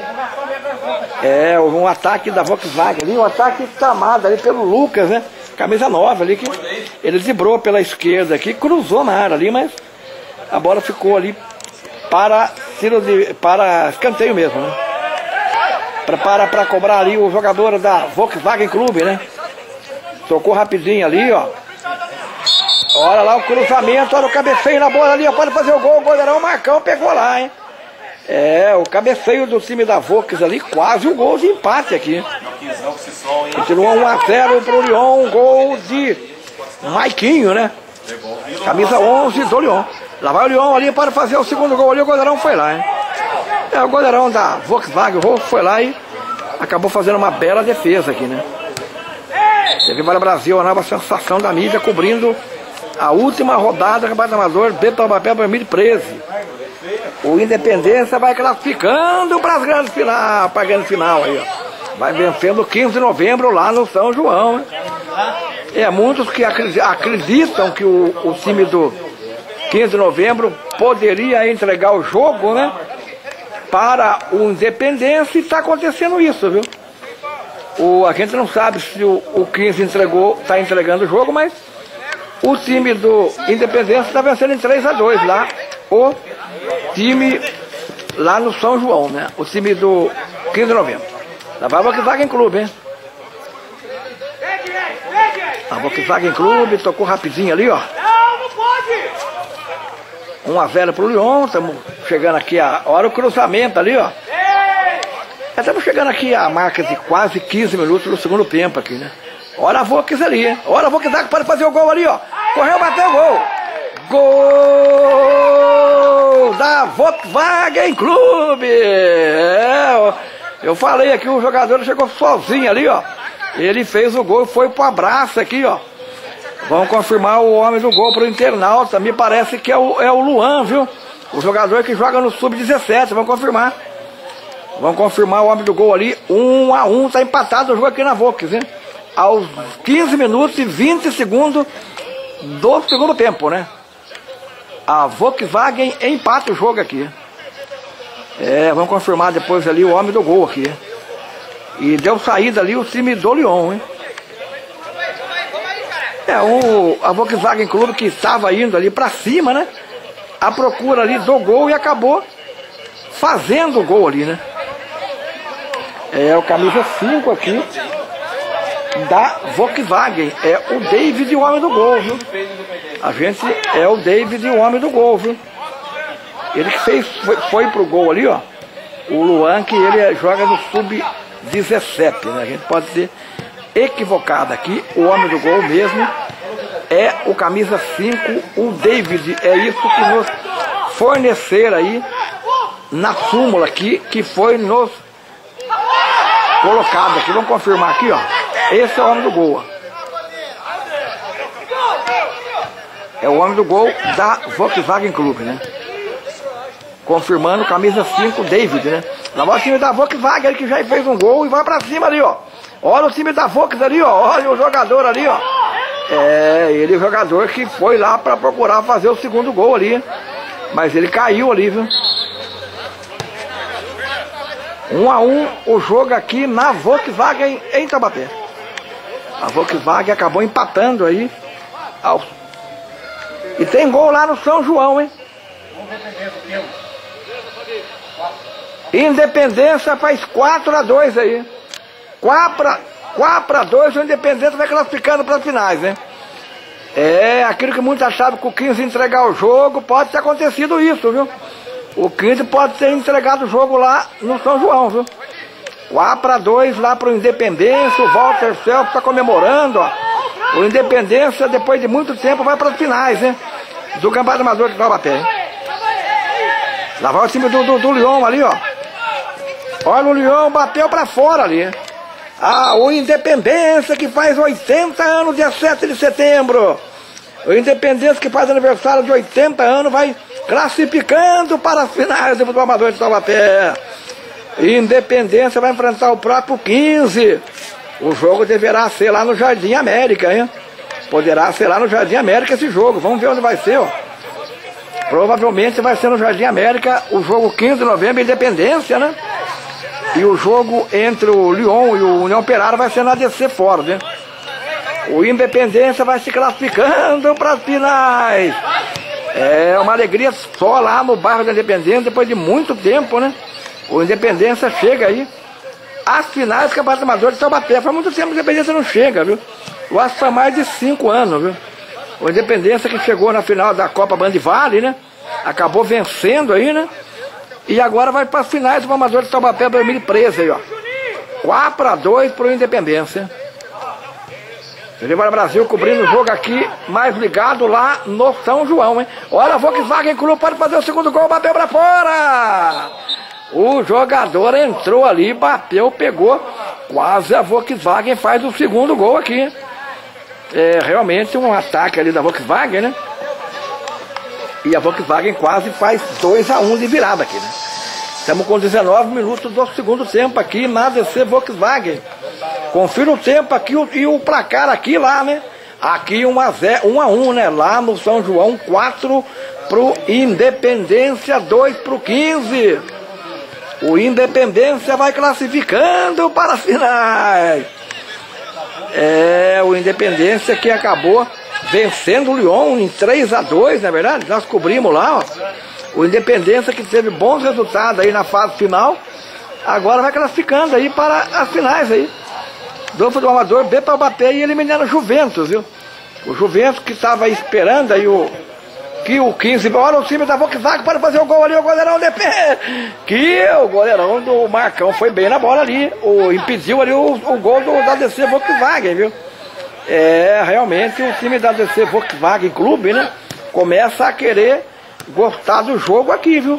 [SPEAKER 1] É, um ataque da Volkswagen ali, um ataque tramado ali pelo Lucas, né? Camisa nova ali, que ele driblou pela esquerda aqui, cruzou na área ali, mas a bola ficou ali para, para escanteio mesmo, né? Prepara para cobrar ali o jogador da Volkswagen Clube, né? Tocou rapidinho ali, ó. Olha lá o cruzamento, olha o cabeceio na bola ali, ó. Pode fazer o gol, o goleirão Marcão pegou lá, hein? É, o cabeceio do time da Volks ali, quase um gol de empate aqui. Tirou um a zero pro Lyon, um gol de Maiquinho, né? Camisa onze do Lyon. Lá vai o Lyon ali para fazer o segundo gol ali, o goleirão foi lá, hein? É, o goleirão da Volkswagen foi lá e acabou fazendo uma bela defesa aqui, né? Teve para o Brasil a nova sensação da mídia cobrindo a última rodada do Campeonato Amador B Taubaté dois mil e treze. O Independência vai classificando para as grandes final, para a grande final aí, ó. Vai vencendo quinze de novembro lá no São João, né? É, muitos que acreditam que o, o time do quinze de novembro poderia entregar o jogo, né? Para o Independência, e está acontecendo isso, viu? O, a gente não sabe se o, o quinze entregou, está entregando o jogo, mas o time do Independência está vencendo em três a dois lá. O time lá no São João, né? O time do quinze de novembro. Lá vai a Volkswagen Clube, hein? A Volkswagen Clube tocou rapidinho ali, ó.
[SPEAKER 4] Não, não pode!
[SPEAKER 1] um a zero pro Lyon, estamos chegando aqui a hora o cruzamento ali, ó. Estamos chegando aqui a marca de quase quinze minutos no segundo tempo aqui, né? Olha a Volks ali, hein? Olha a Volkswagen para fazer o gol ali, ó. Correu, bateu o gol. Gol da Volkswagen Clube. É, eu falei aqui, o jogador chegou sozinho ali, ó. Ele fez o gol e foi pro abraço aqui, ó. Vamos confirmar o homem do gol pro internauta. Me parece que é o, é o Luan, viu? O jogador que joga no sub dezessete. Vamos confirmar. Vamos confirmar o homem do gol ali. um a um, tá empatado o jogo aqui na Volks, hein? Aos quinze minutos e vinte segundos do segundo tempo, né? A Volkswagen empata o jogo aqui. É, vamos confirmar depois ali o homem do gol aqui. E deu saída ali o time do Lyon, hein? É, o, a Volkswagen Clube que estava indo ali pra cima, né? A procura ali do gol e acabou fazendo o gol ali, né? É o camisa cinco aqui da Volkswagen. É o David, o homem do gol, viu? A gente é o David, o homem do gol, viu? Ele que fez, foi, foi pro gol ali, ó. O Luan, que ele joga no sub dezessete, né? A gente pode ser equivocado aqui. O homem do gol mesmo é o camisa cinco, o David. É isso que nos fornecer aí na súmula aqui, que foi nos colocado aqui. Vamos confirmar aqui, ó. Esse é o homem do gol, ó. É o homem do gol da Volkswagen Clube, né? Confirmando, camisa cinco, David, né? Lá vai o time da Volkswagen que já fez um gol e vai pra cima ali, ó. Olha o time da Volks ali, ó. Olha o jogador ali, ó. É, ele é o jogador que foi lá pra procurar fazer o segundo gol ali. Mas ele caiu ali, viu? Um a um o jogo aqui na Volkswagen em Taubaté. A Volkswagen acabou empatando aí. Ao... E tem gol lá no São João, hein? Independência faz quatro a dois aí. quatro a dois, o Independência vai classificando para as finais, né? É, aquilo que muitos achavam que o quinze entregar o jogo, pode ter acontecido isso, viu? O quinze pode ter entregado o jogo lá no São João, viu? quatro a dois lá pro Independência, o Walter Celso está comemorando, ó. O Independência, depois de muito tempo, vai para as finais, né? Do Campeonato Amador de Taubaté, hein? Lá vai o time do, do, do Lyon ali, ó. Olha, o Lyon bateu para fora ali. Ah, o Independência que faz oitenta anos, dia sete de setembro. O Independência que faz aniversário de oitenta anos vai classificando para as finais do futebol amador de Taubaté. Independência vai enfrentar o próprio quinze. O jogo deverá ser lá no Jardim América, hein? Poderá ser lá no Jardim América esse jogo. Vamos ver onde vai ser, ó. Provavelmente vai ser no Jardim América o jogo quinze de novembro, Independência, né? E o jogo entre o Lyon e o União Operária vai ser na A D C Ford, né? O Independência vai se classificando para as finais. É uma alegria só lá no bairro da Independência, depois de muito tempo, né? O Independência chega aí às finais do Campeonato Amador de Taubaté. Faz muito tempo que o Independência não chega, viu? Eu acho que faz mais de cinco anos, viu? O Independência que chegou na final da Copa Band Vale, né? Acabou vencendo aí, né? E agora vai para as finais do Amador de Taubaté dois mil e treze aí, ó. quatro a dois para o Independência. Vitória Brasil cobrindo o jogo aqui, mais ligado lá no São João, hein? Olha, a Volkswagen Clube pode fazer o segundo gol, bateu pra fora! O jogador entrou ali, bateu, pegou, quase a Volkswagen faz o segundo gol aqui. É realmente um ataque ali da Volkswagen, né? E a Volkswagen quase faz dois a um de virada aqui, né? Estamos com dezenove minutos do segundo tempo aqui na A D C Volkswagen. Confira o tempo aqui e o placar aqui lá, né? Aqui um a um, né? Lá no São João, quatro pro Independência, dois pro quinze. O Independência vai classificando para as finais. É, o Independência que acabou vencendo o Lyon em três a dois, não é verdade? Nós cobrimos lá, ó. O Independência que teve bons resultados aí na fase final, agora vai classificando aí para as finais aí. Do futebol amador, B para bater e eliminando o Juventus, viu? O Juventus que estava esperando aí o... Que o quinze, olha o time da Volkswagen para fazer o gol ali, o goleirão de pé. Que o goleirão do Marcão foi bem na bola ali, o, impediu ali o, o gol do, da A D C Volkswagen, viu? É, realmente o time da A D C Volkswagen Clube, né? Começa a querer gostar do jogo aqui, viu?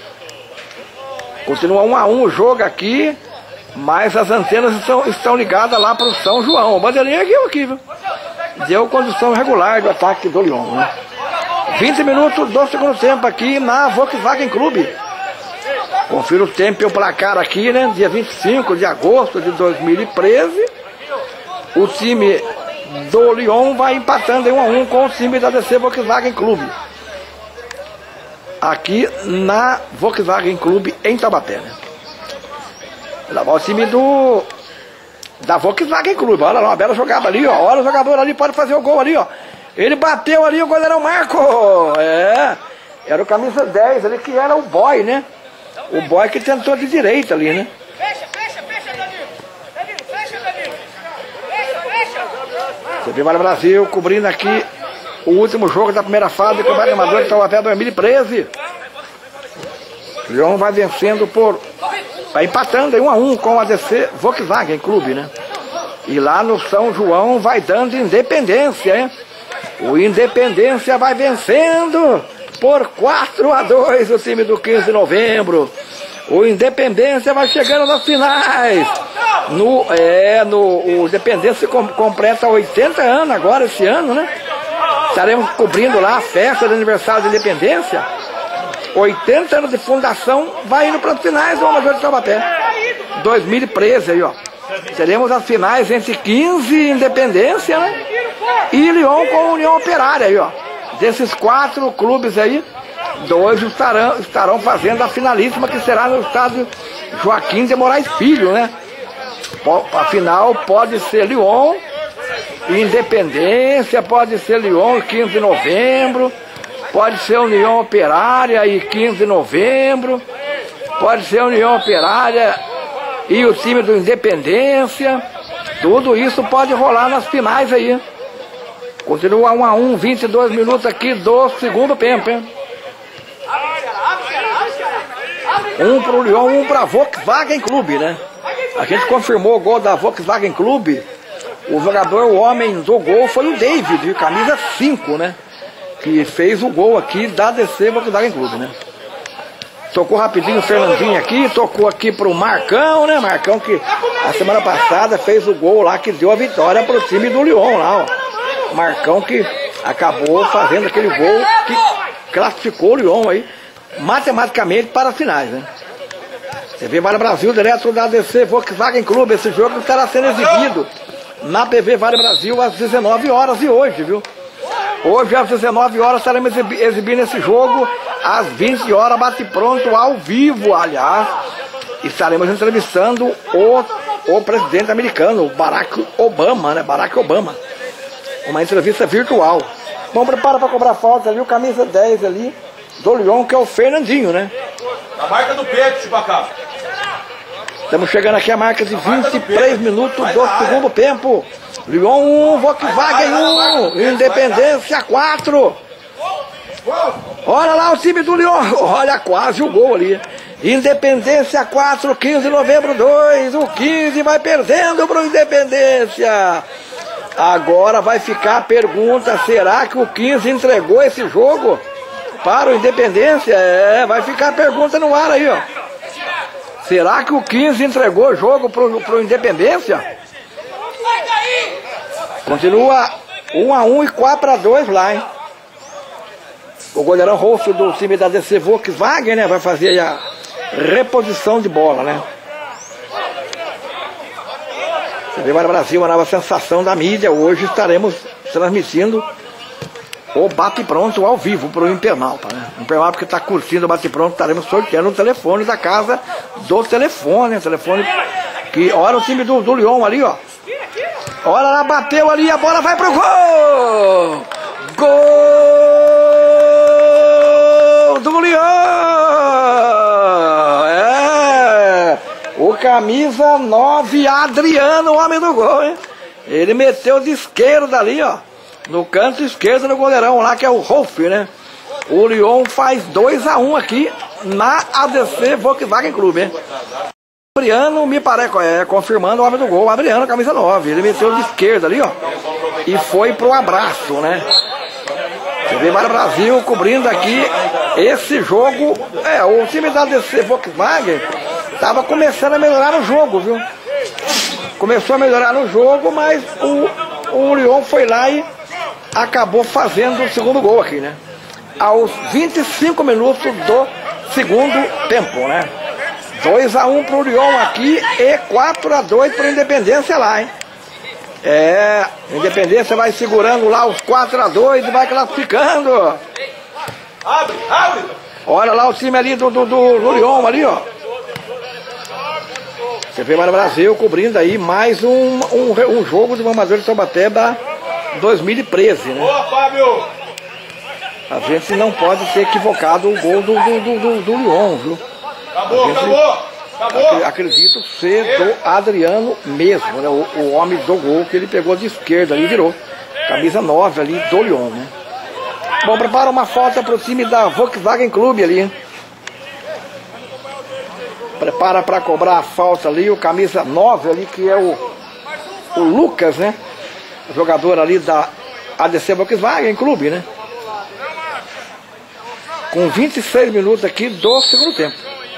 [SPEAKER 1] Continua um a um o jogo aqui, mas as antenas estão, estão ligadas lá para o São João. O bandeirinha aqui, aqui, viu? Deu condição regular do ataque do Lyon, né? vinte minutos do segundo tempo aqui na Volkswagen Clube. Confira o tempo e o placar aqui, né? Dia vinte e cinco de agosto de dois mil e treze. O time do Lyon vai empatando em um a um com o time da A D C Volkswagen Clube. Aqui na Volkswagen Clube em Taubaté, né? Lá vai o time do da Volkswagen Clube. Olha lá, uma bela jogada ali, ó. Olha o jogador ali, pode fazer o gol ali, ó. Ele bateu ali, o goleirão Marco. É, era o camisa dez ali, que era o boy, né? O boy que tentou de direita ali, né?
[SPEAKER 4] Fecha, fecha, fecha, Danilo. Danilo, fecha, Danilo. Fecha, fecha.
[SPEAKER 1] Vitória Brasil cobrindo aqui o último jogo da primeira fase do Campeonato Amador de Taubaté dois mil e treze. O Lyon vai vencendo por... Vai empatando em um a um com a A D C Volkswagen Clube, né? E lá no São João vai dando Independência, hein? O Independência vai vencendo por quatro a dois o time do quinze de novembro. O Independência vai chegando nas finais. No, é, no, o Independência com, completa oitenta anos agora, esse ano, né? Estaremos cobrindo lá a festa de aniversário da Independência. oitenta anos de fundação, vai indo para as finais do Amador de Taubaté. dois mil e treze aí, ó. Teremos as finais entre quinze e Independência, né? E Lyon com a União Operária aí, ó. Desses quatro clubes aí, dois estarão, estarão fazendo a finalíssima, que será no estádio Joaquim de Moraes Filho, né? A final pode ser Lyon e Independência, pode ser Lyon e quinze de novembro, pode ser União Operária e quinze de novembro, pode ser União Operária e o time do Independência. Tudo isso pode rolar nas finais aí. Continua um a um, vinte e dois minutos aqui do segundo tempo, hein? Um para o Lyon, um para a Volkswagen Clube, né? A gente confirmou o gol da Volkswagen Clube. O jogador, o homem do gol foi o David, de camisa cinco, né? Que fez o gol aqui da A D C Volkswagen Clube, né? Tocou rapidinho o Fernandinho aqui, tocou aqui pro Marcão, né? Marcão que a semana passada fez o gol lá que deu a vitória pro time do Lyon lá, ó. Marcão que acabou fazendo aquele gol que classificou o Lyon aí matematicamente para as finais, né? T V Vale Brasil, direto da A D C Volkswagen Clube. Esse jogo estará sendo exibido na T V Vale Brasil às dezenove horas de hoje, viu? Hoje às dezenove horas estaremos exibindo esse jogo. Às vinte horas, bate pronto ao vivo, aliás. Estaremos entrevistando o, o presidente americano, Barack Obama, né? Barack Obama. Uma entrevista virtual. Bom, prepara para cobrar falta ali, o camisa dez ali, do Lyon, que é o Fernandinho, né?
[SPEAKER 3] A marca do peito, Chibacá.
[SPEAKER 1] Estamos chegando aqui a marca de vinte e três minutos do segundo tempo. Lyon um, Volkswagen um, Independência quatro. Olha lá o time do Lyon, olha quase o gol ali. Independência quatro, quinze de novembro dois. O quinze vai perdendo para o Independência. Agora vai ficar a pergunta, será que o quinze entregou esse jogo para o Independência? É, vai ficar a pergunta no ar aí, ó. Será que o quinze entregou o jogo para o Independência? Continua um a um e quatro a dois lá, hein? O goleirão Rolf do time da A D C Volkswagen, né? Vai fazer aí a reposição de bola, né? T V Vale Brasil, uma nova sensação da mídia. Hoje estaremos transmitindo o bate-pronto ao vivo para o Internauta, né? O Internauta que está curtindo o bate-pronto, estaremos sorteando o telefone da casa do telefone, o telefone que... Olha o time do, do Lyon ali, ó. Olha lá, bateu ali, a bola vai pro gol! Gol do Lyon! É! O camisa nove, Adriano, o homem do gol, hein? Ele meteu de esquerda ali, ó. No canto esquerdo do goleirão lá, que é o Rolf, né? O Lyon faz dois a um aqui na A D C Volkswagen Clube, hein? Adriano, me parece, é, confirmando o homem do gol, Adriano, camisa nove. Ele meteu de esquerda ali, ó. E foi pro abraço, né? T V Vale Brasil cobrindo aqui esse jogo. É, o time da A D C Volkswagen tava começando a melhorar no jogo, viu? Começou a melhorar no jogo, mas o, o Lyon foi lá e acabou fazendo o segundo gol aqui, né? Aos vinte e cinco minutos do segundo tempo, né? dois a um pro Lyon aqui e quatro a dois pro Independência lá, hein? É, Independência vai segurando lá os quatro a dois e vai classificando.
[SPEAKER 3] Abre, abre!
[SPEAKER 1] Olha lá o time ali do, do, do, do Lyon ali, ó. T V Vale Brasil cobrindo aí mais um, um, um jogo do Amador de Taubaté da dois mil e treze, né?
[SPEAKER 3] Boa, Fábio!
[SPEAKER 1] A gente não pode ter equivocado o gol do, do, do, do, do Lyon, viu?
[SPEAKER 3] Acabou, acabou! Acabou!
[SPEAKER 1] Acredito ser do Adriano mesmo, né? O, o homem do gol que ele pegou de esquerda ali, virou. Camisa nove ali do Lyon, né? Bom, prepara uma falta pro time da Volkswagen Clube ali, hein? Prepara para cobrar a falta ali, o camisa nove ali, que é o, o Lucas, né? O jogador ali da A D C Volkswagen Clube, né? Com vinte e seis minutos aqui do segundo tempo.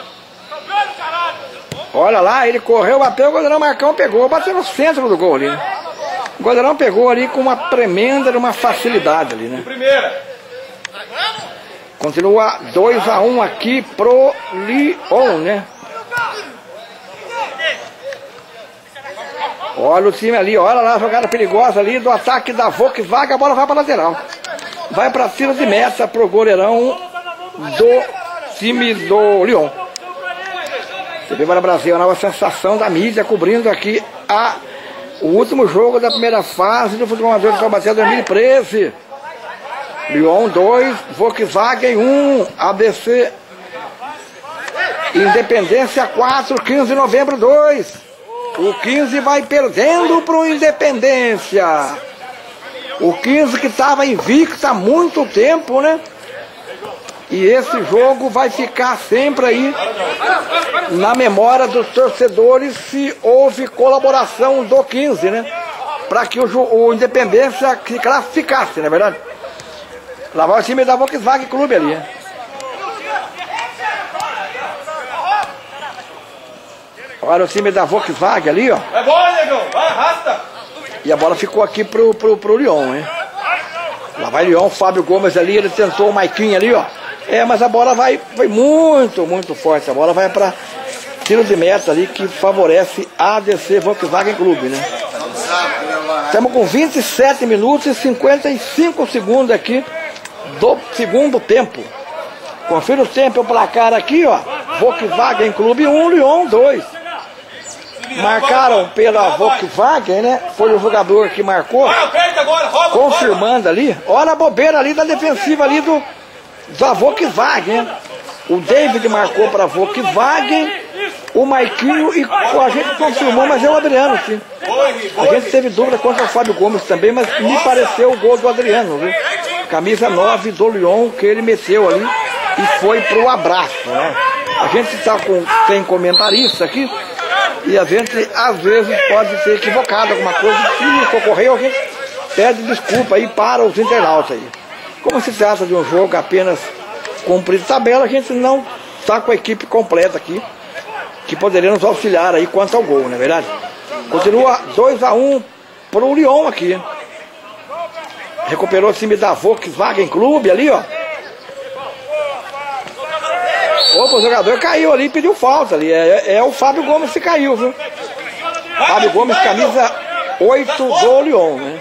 [SPEAKER 1] Olha lá, ele correu, bateu, o goleirão Marcão pegou, bateu no centro do gol ali, né? O goleirão pegou ali com uma tremenda, uma facilidade ali, né?
[SPEAKER 3] Primeira!
[SPEAKER 1] Continua dois a um aqui pro Lyon, né? Olha o time ali, olha lá a jogada perigosa ali do ataque da Volkswagen, a bola vai para lateral. Vai para tiro de meta pro goleirão do time do Lyon. T V Vale Brasil, a nova sensação da mídia, cobrindo aqui a, o último jogo da primeira fase do Futebol Amador de Taubaté dois mil e treze. Lyon dois, Volkswagen um, A D C Independência quatro, quinze de novembro dois. O quinze vai perdendo para o Independência. O quinze que estava invicto há muito tempo, né? E esse jogo vai ficar sempre aí na memória dos torcedores se houve colaboração do quinze, né? Para que o, o Independência se classificasse, não é verdade? Lá vai o time da Volkswagen Clube ali, né? Olha o time da Volkswagen ali, ó.
[SPEAKER 3] É bola, negão! Vai, arrasta!
[SPEAKER 1] E a bola ficou aqui pro, pro, pro Lyon, hein? Lá vai o Lyon, Fábio Gomes ali, ele tentou o Maiquinho ali, ó. É, mas a bola vai, vai muito, muito forte. A bola vai pra tiro de meta ali que favorece a A D C Volkswagen Clube, né? Estamos com vinte e sete minutos e cinquenta e cinco segundos aqui do segundo tempo. Confira o tempo, o placar aqui, ó. Volkswagen Clube um, Lyon dois. Marcaram pela Volkswagen, né? Foi o jogador que marcou, confirmando ali. Olha a bobeira ali da defensiva ali do, da Volkswagen, né? O David marcou para a Volkswagen, o Maiquinho, e a gente confirmou, mas é o Adriano, sim. A gente teve dúvida contra o Fábio Gomes também, mas me pareceu o gol do Adriano, viu? Camisa nove do Lyon, que ele meteu ali e foi pro abraço, né? A gente está com, tem comentarista aqui, e a gente às vezes pode ter equivocado alguma coisa. Se isso ocorreu, a gente pede desculpa aí para os internautas aí. Como se trata de um jogo apenas cumprir tabela, a gente não está com a equipe completa aqui, que poderia nos auxiliar aí quanto ao gol, não é verdade? Continua dois a um para o Lyon aqui. Recuperou o time da Volkswagen Clube ali, ó. Opa, o jogador caiu ali e pediu falta ali. É, é o Fábio Gomes que caiu, viu? Fábio Gomes, camisa oito do Lyon, né?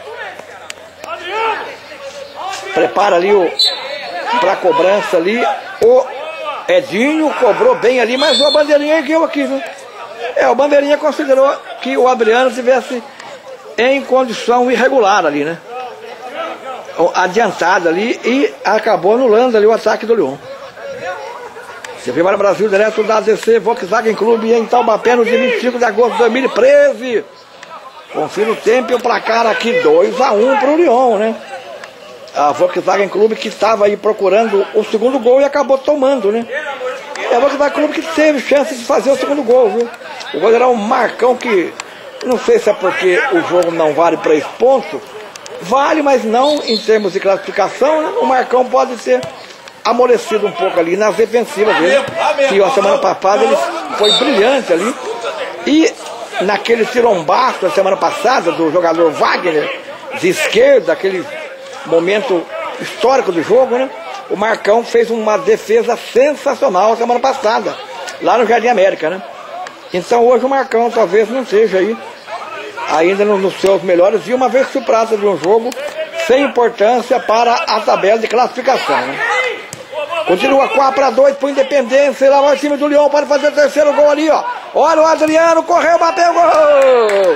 [SPEAKER 1] Prepara ali o para cobrança ali. O Edinho cobrou bem ali, mas o bandeirinha ergueu aqui, viu? É, o bandeirinha considerou que o Adriano estivesse em condição irregular ali, né? Adiantado ali e acabou anulando ali o ataque do Lyon. Você viu para o Brasil direto da A D C Volkswagen Clube em Taubaté no dia vinte e cinco de agosto de dois mil e treze. Confira o tempo e o placar aqui dois a um para o Lyon, né? A Volkswagen Clube que estava aí procurando o segundo gol e acabou tomando, né? É a Volkswagen Clube que teve chance de fazer o segundo gol, viu? O gol era um Marcão que, não sei se é porque o jogo não vale três pontos, vale, mas não em termos de classificação, né? O Marcão pode ser amolecido um pouco ali nas defensivas dele, que a semana passada ele foi brilhante ali. E naquele tirombaço da semana passada do jogador Wagner, de esquerda, aquele momento histórico do jogo, né? O Marcão fez uma defesa sensacional a semana passada, lá no Jardim América, né? Então hoje o Marcão talvez não seja aí ainda nos seus melhores dias, uma vez que se trata de um jogo sem importância para a tabela de classificação, né? Continua quatro a dois para o Independência, lá vai o time do Lyon para fazer o terceiro gol ali, ó. Olha o Adriano, correu, bateu, gol!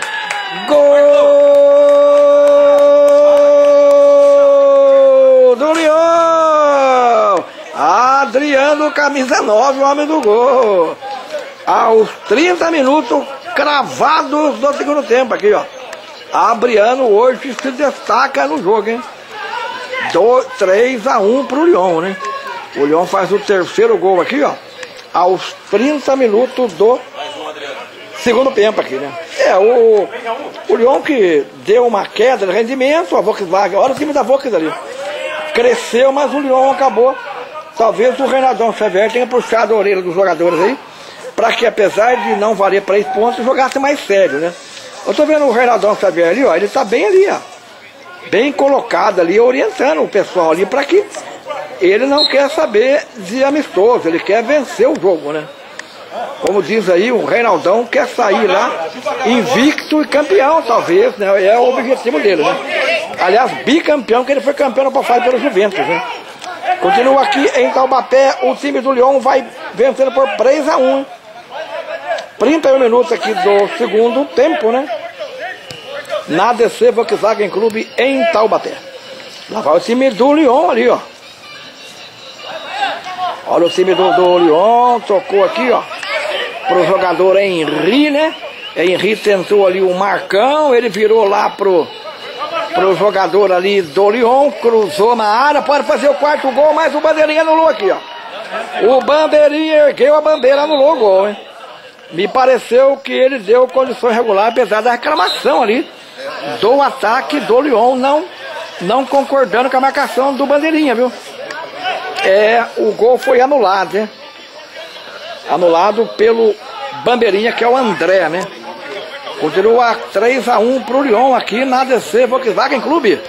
[SPEAKER 1] Gol do Lyon! Adriano, camisa nove, o homem do gol. Aos trinta minutos cravados do segundo tempo aqui, ó. Adriano hoje se destaca no jogo, hein? três a um para o Lyon, né? O Lyon faz o terceiro gol aqui, ó, aos trinta minutos do segundo tempo aqui, né? É, o, o Lyon que deu uma queda de rendimento, a Volkswagen, olha o time da Volkswagen ali. Cresceu, mas o Lyon acabou. Talvez o Reinaldão Xavier tenha puxado a orelha dos jogadores aí, para que apesar de não valer três pontos, jogasse mais sério, né? Eu tô vendo o Reinaldão Xavier ali, ó, ele tá bem ali, ó. Bem colocado ali, orientando o pessoal ali, para que ele não quer saber de amistoso, ele quer vencer o jogo, né? Como diz aí, o Reinaldão quer sair lá invicto e campeão, talvez, né? É o objetivo dele, né? Aliás, bicampeão, que ele foi campeão no passado pelo Juventus, né? Continua aqui em Taubaté, o time do Lyon vai vencendo por três a um. trinta e um minutos aqui do segundo tempo, né? Na A D C Volkswagen Clube em Taubaté. Lá vai o time do Lyon ali, ó. Olha o time do, do Lyon, tocou aqui, ó, pro jogador Henry, né? Henry tentou ali o Marcão, ele virou lá pro, pro jogador ali do Lyon, cruzou na área, pode fazer o quarto gol, mas o bandeirinha anulou aqui, ó. O bandeirinha ergueu a bandeira, anulou o gol, hein? Me pareceu que ele deu condição regular, apesar da reclamação ali do ataque do Lyon, não, não concordando com a marcação do bandeirinha, viu? É, o gol foi anulado, né? Anulado pelo bandeirinha, que é o André, né? Continua três a um pro Lyon aqui na A D C Volkswagen Clube.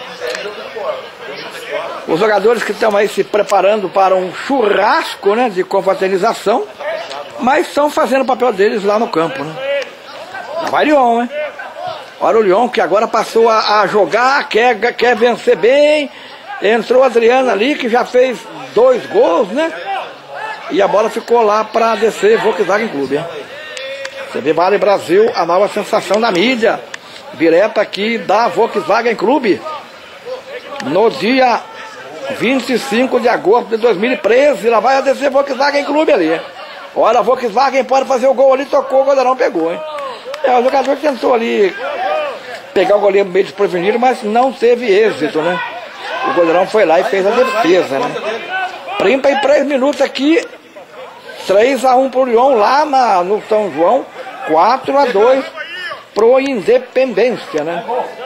[SPEAKER 1] Os jogadores que estão aí se preparando para um churrasco, né, de confraternização. mas estão fazendo o papel deles lá no campo, né? Vai Lyon, hein? Olha o Lyon que agora passou a, a jogar, quer, quer vencer bem. Entrou o Adriano ali que já fez dois gols, né? E a bola ficou lá para descer Volkswagen Clube, hein? Você vê Vale Brasil, a nova sensação da mídia. Direto aqui da Volkswagen Clube. No dia vinte e cinco de agosto de dois mil e treze. Lá vai a descer Volkswagen Clube ali. Olha, a Volkswagen pode fazer o gol ali, tocou, o goleirão pegou, hein? É, o jogador tentou ali pegar o goleiro meio desprevenido, mas não teve êxito, né? O goleirão foi lá e fez a defesa, né? trinta e três minutos aqui, três a um pro Lyon lá na, no São João, quatro a dois pro Independência, né?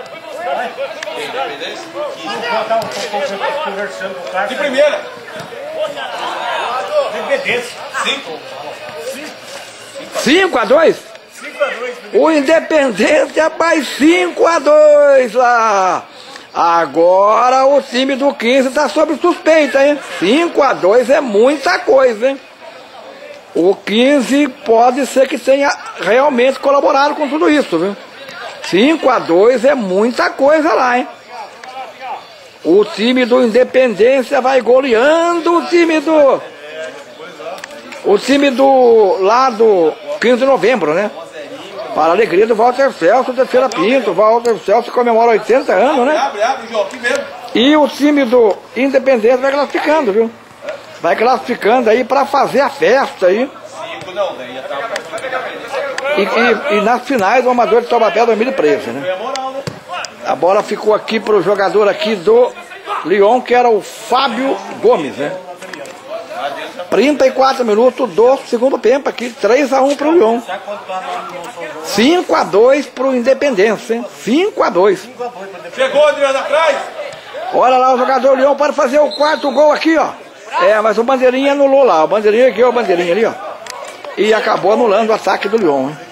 [SPEAKER 3] De primeira.
[SPEAKER 1] cinco a dois? O Independência faz cinco a dois lá. Agora o time do quinze está sob suspeita, hein? cinco a dois é muita coisa, hein? O quinze pode ser que tenha realmente colaborado com tudo isso, viu? cinco a dois é muita coisa lá, hein? O time do Independência vai goleando o time do... O time do... lá do quinze de novembro, né? Para a alegria do Walter Celso, terceira Pinto. Walter Celso comemora oitenta anos, né?
[SPEAKER 3] Abre, abre, João, aqui mesmo.
[SPEAKER 1] E o time do Independência vai classificando, viu? Vai classificando aí para fazer a festa aí.
[SPEAKER 3] Cinco não, né? Já tá...
[SPEAKER 1] E, e, e nas finais o Amador de Taubaté dois mil e treze, né? A bola ficou aqui pro jogador aqui do Lyon, que era o Fábio Gomes, né? trinta e quatro minutos do segundo tempo aqui, três a um pro Lyon. cinco a dois pro Independência, hein? cinco a dois.
[SPEAKER 3] Chegou, Adriano, atrás.
[SPEAKER 1] Olha lá, o jogador Lyon pode fazer o quarto gol aqui, ó. É, mas o Bandeirinha anulou lá. O Bandeirinha aqui, ó, o Bandeirinha ali, ó. E acabou anulando o ataque do Lyon, hein?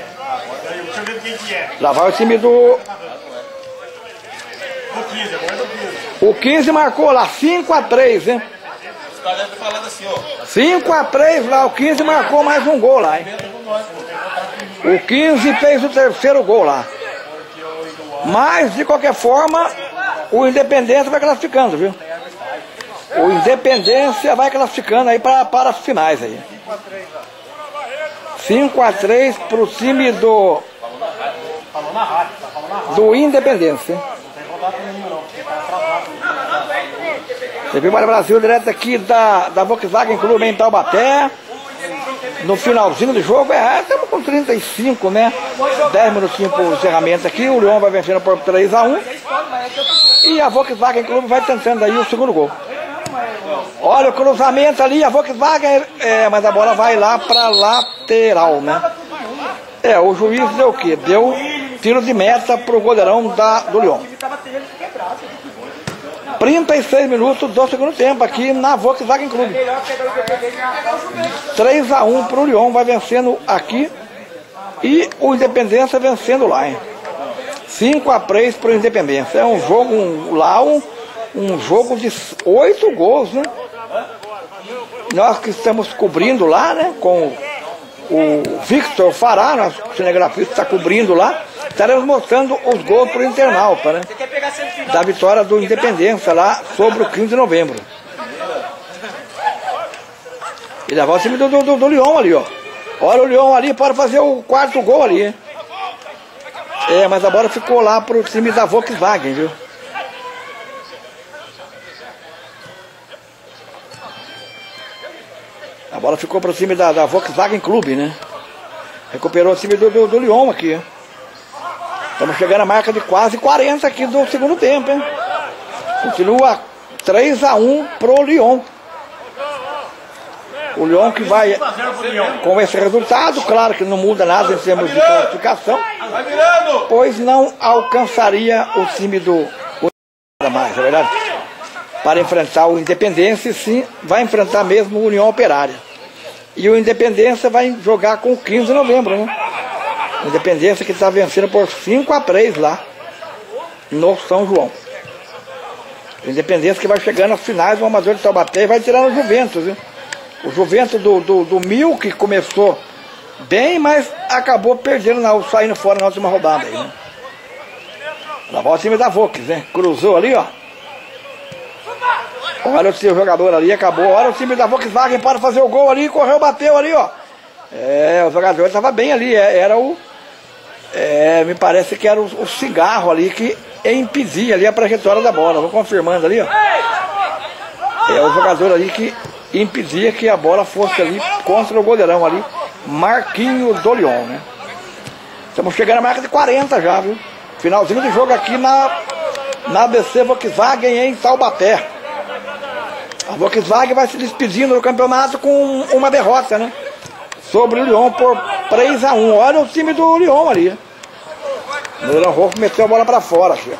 [SPEAKER 1] Lá vai o time do... O quinze marcou lá, cinco a três, hein?
[SPEAKER 3] Os caras devem estar falando assim, ó.
[SPEAKER 1] cinco a três lá, o quinze marcou mais um gol lá, hein? O quinze fez o terceiro gol lá. Mas, de qualquer forma, o Independência vai classificando, viu? O Independência vai classificando aí para, para as finais aí. cinco a três pro time do... do Independência. T V Vale Brasil, direto aqui da, da Volkswagen Clube em Taubaté. No finalzinho do jogo, é, estamos com trinta e cinco, né? dez minutinhos para o encerramento aqui. O Lyon vai vencendo por três a um. E a Volkswagen Clube vai tentando aí o segundo gol. Olha o cruzamento ali, a Volkswagen, é, mas a bola vai lá para lateral, né? É, o juiz deu o quê? Deu tiro de meta pro goleirão da, do Lyon. trinta e seis minutos do segundo tempo aqui na Volkswagen Clube. três a um pro Lyon, vai vencendo aqui. E o Independência vencendo lá, hein? cinco a três pro Independência. É um jogo um, lá, um, um jogo de oito gols, né? Nós que estamos cobrindo lá, né? Com o Victor Fará, nosso cinegrafista, está cobrindo lá. Estaremos mostrando os gols para o internauta, né? Da vitória do Independência lá sobre o quinze de novembro. E levar o time do, do, do Lyon ali, ó. Olha o Lyon ali, pode fazer o quarto gol ali, hein? É, mas a bola ficou lá para o time da Volkswagen, viu? A bola ficou para o time da, da Volkswagen Clube, né? Recuperou o time do, do, do Lyon aqui, hein? Estamos chegando à marca de quase quarenta aqui do segundo tempo, hein? Continua três a um pro Lyon. O Lyon que vai com esse resultado, claro que não muda nada em termos de classificação, pois não alcançaria o time do mais, é verdade? Para enfrentar o Independência, sim, vai enfrentar mesmo o União Operária. E o Independência vai jogar com o quinze de novembro, né? Independência que está vencendo por cinco a três lá no São João. Independência que vai chegando às finais do Amador de Taubaté e vai tirar o Juventus, viu? O Juventus do, do, do Milk começou bem, mas acabou perdendo, na, saindo fora na última rodada aí, né? Lá vai o time da Vox, né? Cruzou ali, ó. Olha o seu jogador ali, acabou. Olha o time da Volkswagen para fazer o gol ali, correu, bateu ali, ó. É, o jogador estava bem ali, é, era o... É, me parece que era o, o cigarro ali que impedia ali a trajetória da bola. Vou confirmando ali, ó. É o jogador ali que impedia que a bola fosse ali contra o goleirão ali, Marquinhos do Lyon, né? Estamos chegando à marca de quarenta já, viu? Finalzinho de jogo aqui na, na A B C Volkswagen em Taubaté. A Volkswagen vai se despedindo do campeonato com uma derrota, né? Sobre o Lyon por três a um. Olha o time do Lyon ali. O goleirão Rolfo meteu a bola para fora, filho.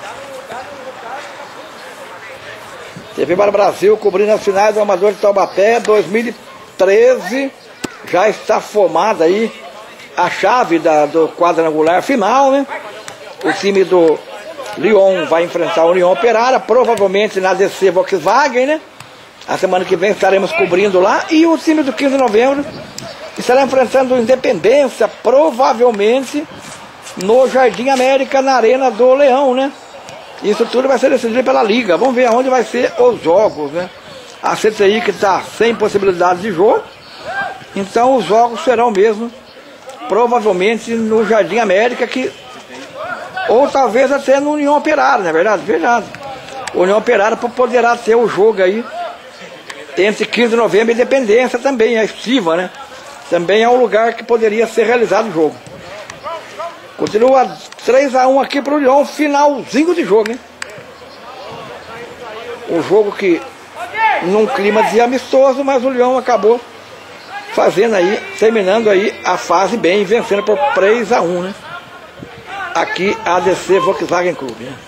[SPEAKER 1] T V para o Brasil cobrindo as finais do Amador de Taubaté dois mil e treze. Já está formada aí a chave da, do quadrangular final, né? O time do Lyon vai enfrentar o União Operária, provavelmente na D C Volkswagen, né? A semana que vem estaremos cobrindo lá. E o time do quinze de novembro estará enfrentando o Independência, provavelmente no Jardim América, na Arena do Leão, né? Isso tudo vai ser decidido pela Liga. Vamos ver aonde vai ser os jogos, né? A C T I que está sem possibilidade de jogo. Então os jogos serão mesmo, provavelmente no Jardim América, que... ou talvez até no União Operária, não é verdade? Verdade. O União Operária poderá ter o jogo aí entre quinze de novembro e Independência também, a estiva, né? Também é um lugar que poderia ser realizado o jogo. Continua três a um aqui para o Lyon, finalzinho de jogo, hein? Um jogo que num clima de amistoso, mas o Lyon acabou fazendo aí, terminando aí a fase bem, vencendo por três a um, né? Aqui a D C Volkswagen Clube, né?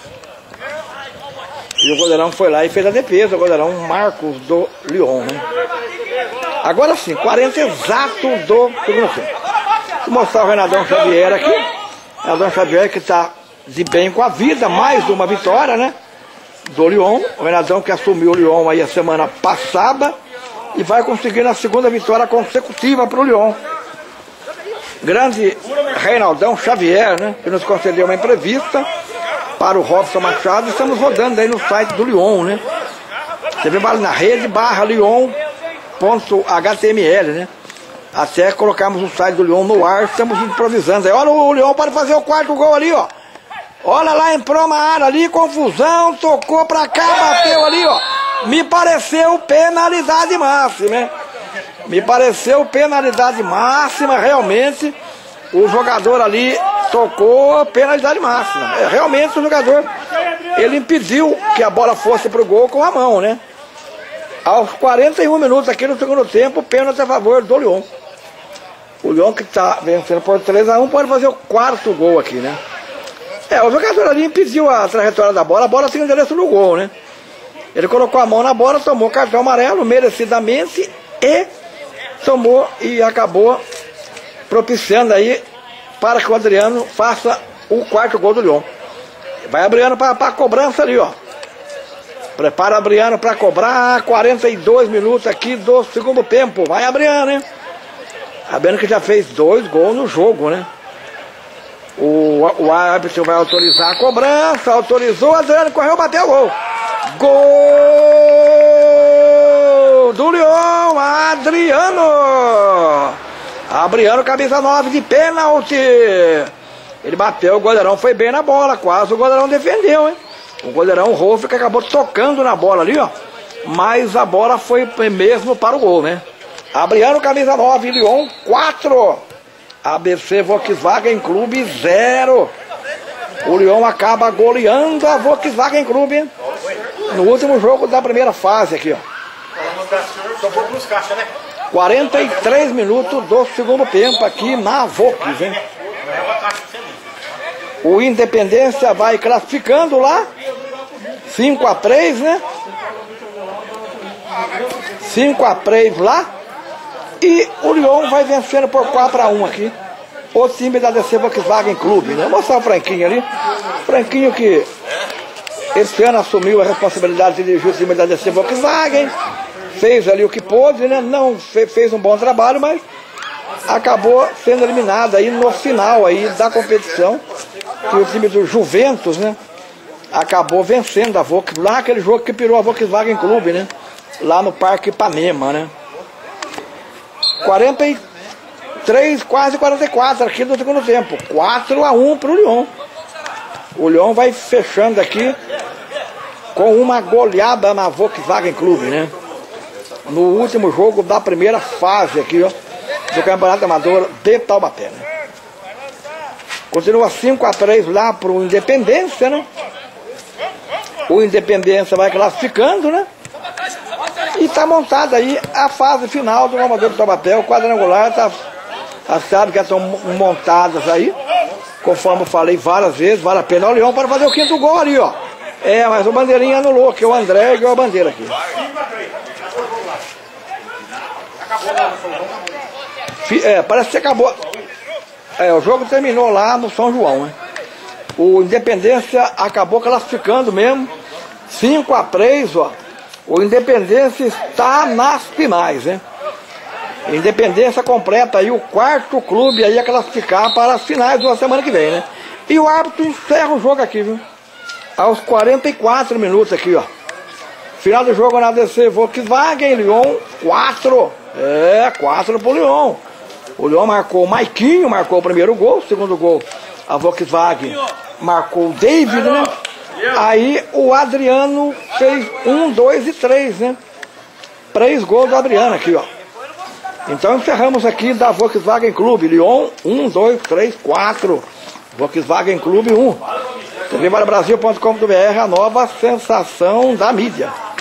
[SPEAKER 1] E o goleirão foi lá e fez a defesa, o goleirão Marcos do Lyon, né? Agora sim, quarenta exato do segundo tempo. Vou mostrar o Renadão Xavier aqui. Renadão Xavier que está de bem com a vida, mais uma vitória, né? Do Lyon. O Renadão que assumiu o Lyon aí a semana passada e vai conseguir a segunda vitória consecutiva para o Lyon. Grande Reinaldão Xavier, né? Que nos concedeu uma entrevista para o Robson Machado. Estamos rodando aí no site do Lyon, né? Você vê na rede barra Lyon ponto H T M L, né? Até colocamos o site do Lyon no ar, estamos improvisando aí. Olha o Lyon para fazer o quarto gol ali, ó. Olha lá, entrou uma área ali, confusão, tocou pra cá, bateu ali, ó. Me pareceu penalidade máxima, né? Me pareceu penalidade máxima, realmente. O jogador ali tocou penalidade máxima. É, realmente o jogador, ele impediu que a bola fosse pro gol com a mão, né? Aos quarenta e um minutos aqui no segundo tempo, pênalti a favor do Lyon. O Lyon que está vencendo por três a um pode fazer o quarto gol aqui, né? É, o jogador ali impediu a trajetória da bola, a bola tem endereço no gol, né? Ele colocou a mão na bola, tomou cartão amarelo, merecidamente, e tomou e acabou propiciando aí para que o Adriano faça o quarto gol do Lyon. Vai Adriano para a cobrança ali, ó. Prepara Adriano para cobrar, quarenta e dois minutos aqui do segundo tempo. Vai Adriano, hein? Adriano que já fez dois gols no jogo, né? O, o árbitro vai autorizar a cobrança, autorizou, Adriano correu, bateu o gol. Gol do Lyon, Adriano. Adriano, camisa nove de pênalti. Ele bateu, o goleirão foi bem na bola, quase o goleirão defendeu, hein? O goleirão Rolf que acabou tocando na bola ali, ó. Mas a bola foi mesmo para o gol, né? Adriano, camisa nove, Lyon quatro. A B C Volkswagen Clube zero. O Lyon acaba goleando a Volkswagen Clube no último jogo da primeira fase aqui, ó. quarenta e três minutos do segundo tempo aqui na Volks, hein? O Independência vai classificando lá. cinco a três, né? cinco a três lá. E o Lyon vai vencendo por quatro a um aqui. O time da D C Volkswagen Clube, né? Vou mostrar o Franquinho ali. Franquinho que esse ano assumiu a responsabilidade de dirigir o time da D C Volkswagen. fez ali o que pôde, né? Não fe, fez um bom trabalho, mas acabou sendo eliminado aí no final aí da competição, que o time do Juventus, né, acabou vencendo a Volkswagen, lá aquele jogo que pirou a Volkswagen Clube, né, lá no Parque Ipanema, né. quarenta e três, quase quarenta e quatro aqui do segundo tempo, quatro a um para o Lyon. O Lyon vai fechando aqui com uma goleada na Volkswagen Clube, né, no último jogo da primeira fase aqui, ó, do Campeonato Amador de Taubaté, né? Continua cinco a três lá para o Independência, né? O Independência vai classificando, né? E está montada aí a fase final do Amador de Taubaté. O quadrangular tá, as chaves que estão montadas aí, conforme eu falei várias vezes, vale a pena o Leão para fazer o quinto gol ali, ó. É, mas o bandeirinha anulou, que é o André e ganhou a bandeira aqui. É, parece que acabou. É, o jogo terminou lá no São João, né? O Independência acabou classificando mesmo, cinco a três, ó. O Independência está nas finais, né? Independência completa aí o quarto clube aí a classificar para as finais da semana que vem, né? E o árbitro encerra o jogo aqui, viu? Aos quarenta e quatro minutos aqui, ó. Final do jogo na D C Volkswagen, Lyon quatro. É, quatro pro Lyon. O Lyon marcou o Maiquinho, marcou o primeiro gol, o segundo gol a Volkswagen marcou o David, né? Aí o Adriano fez um, dois e três, né? Três gols do Adriano aqui, ó. Então encerramos aqui da Volkswagen Clube, Lyon, um, dois, três, quatro. Volkswagen Clube um. T V Brasil ponto com ponto br, a nova sensação da mídia.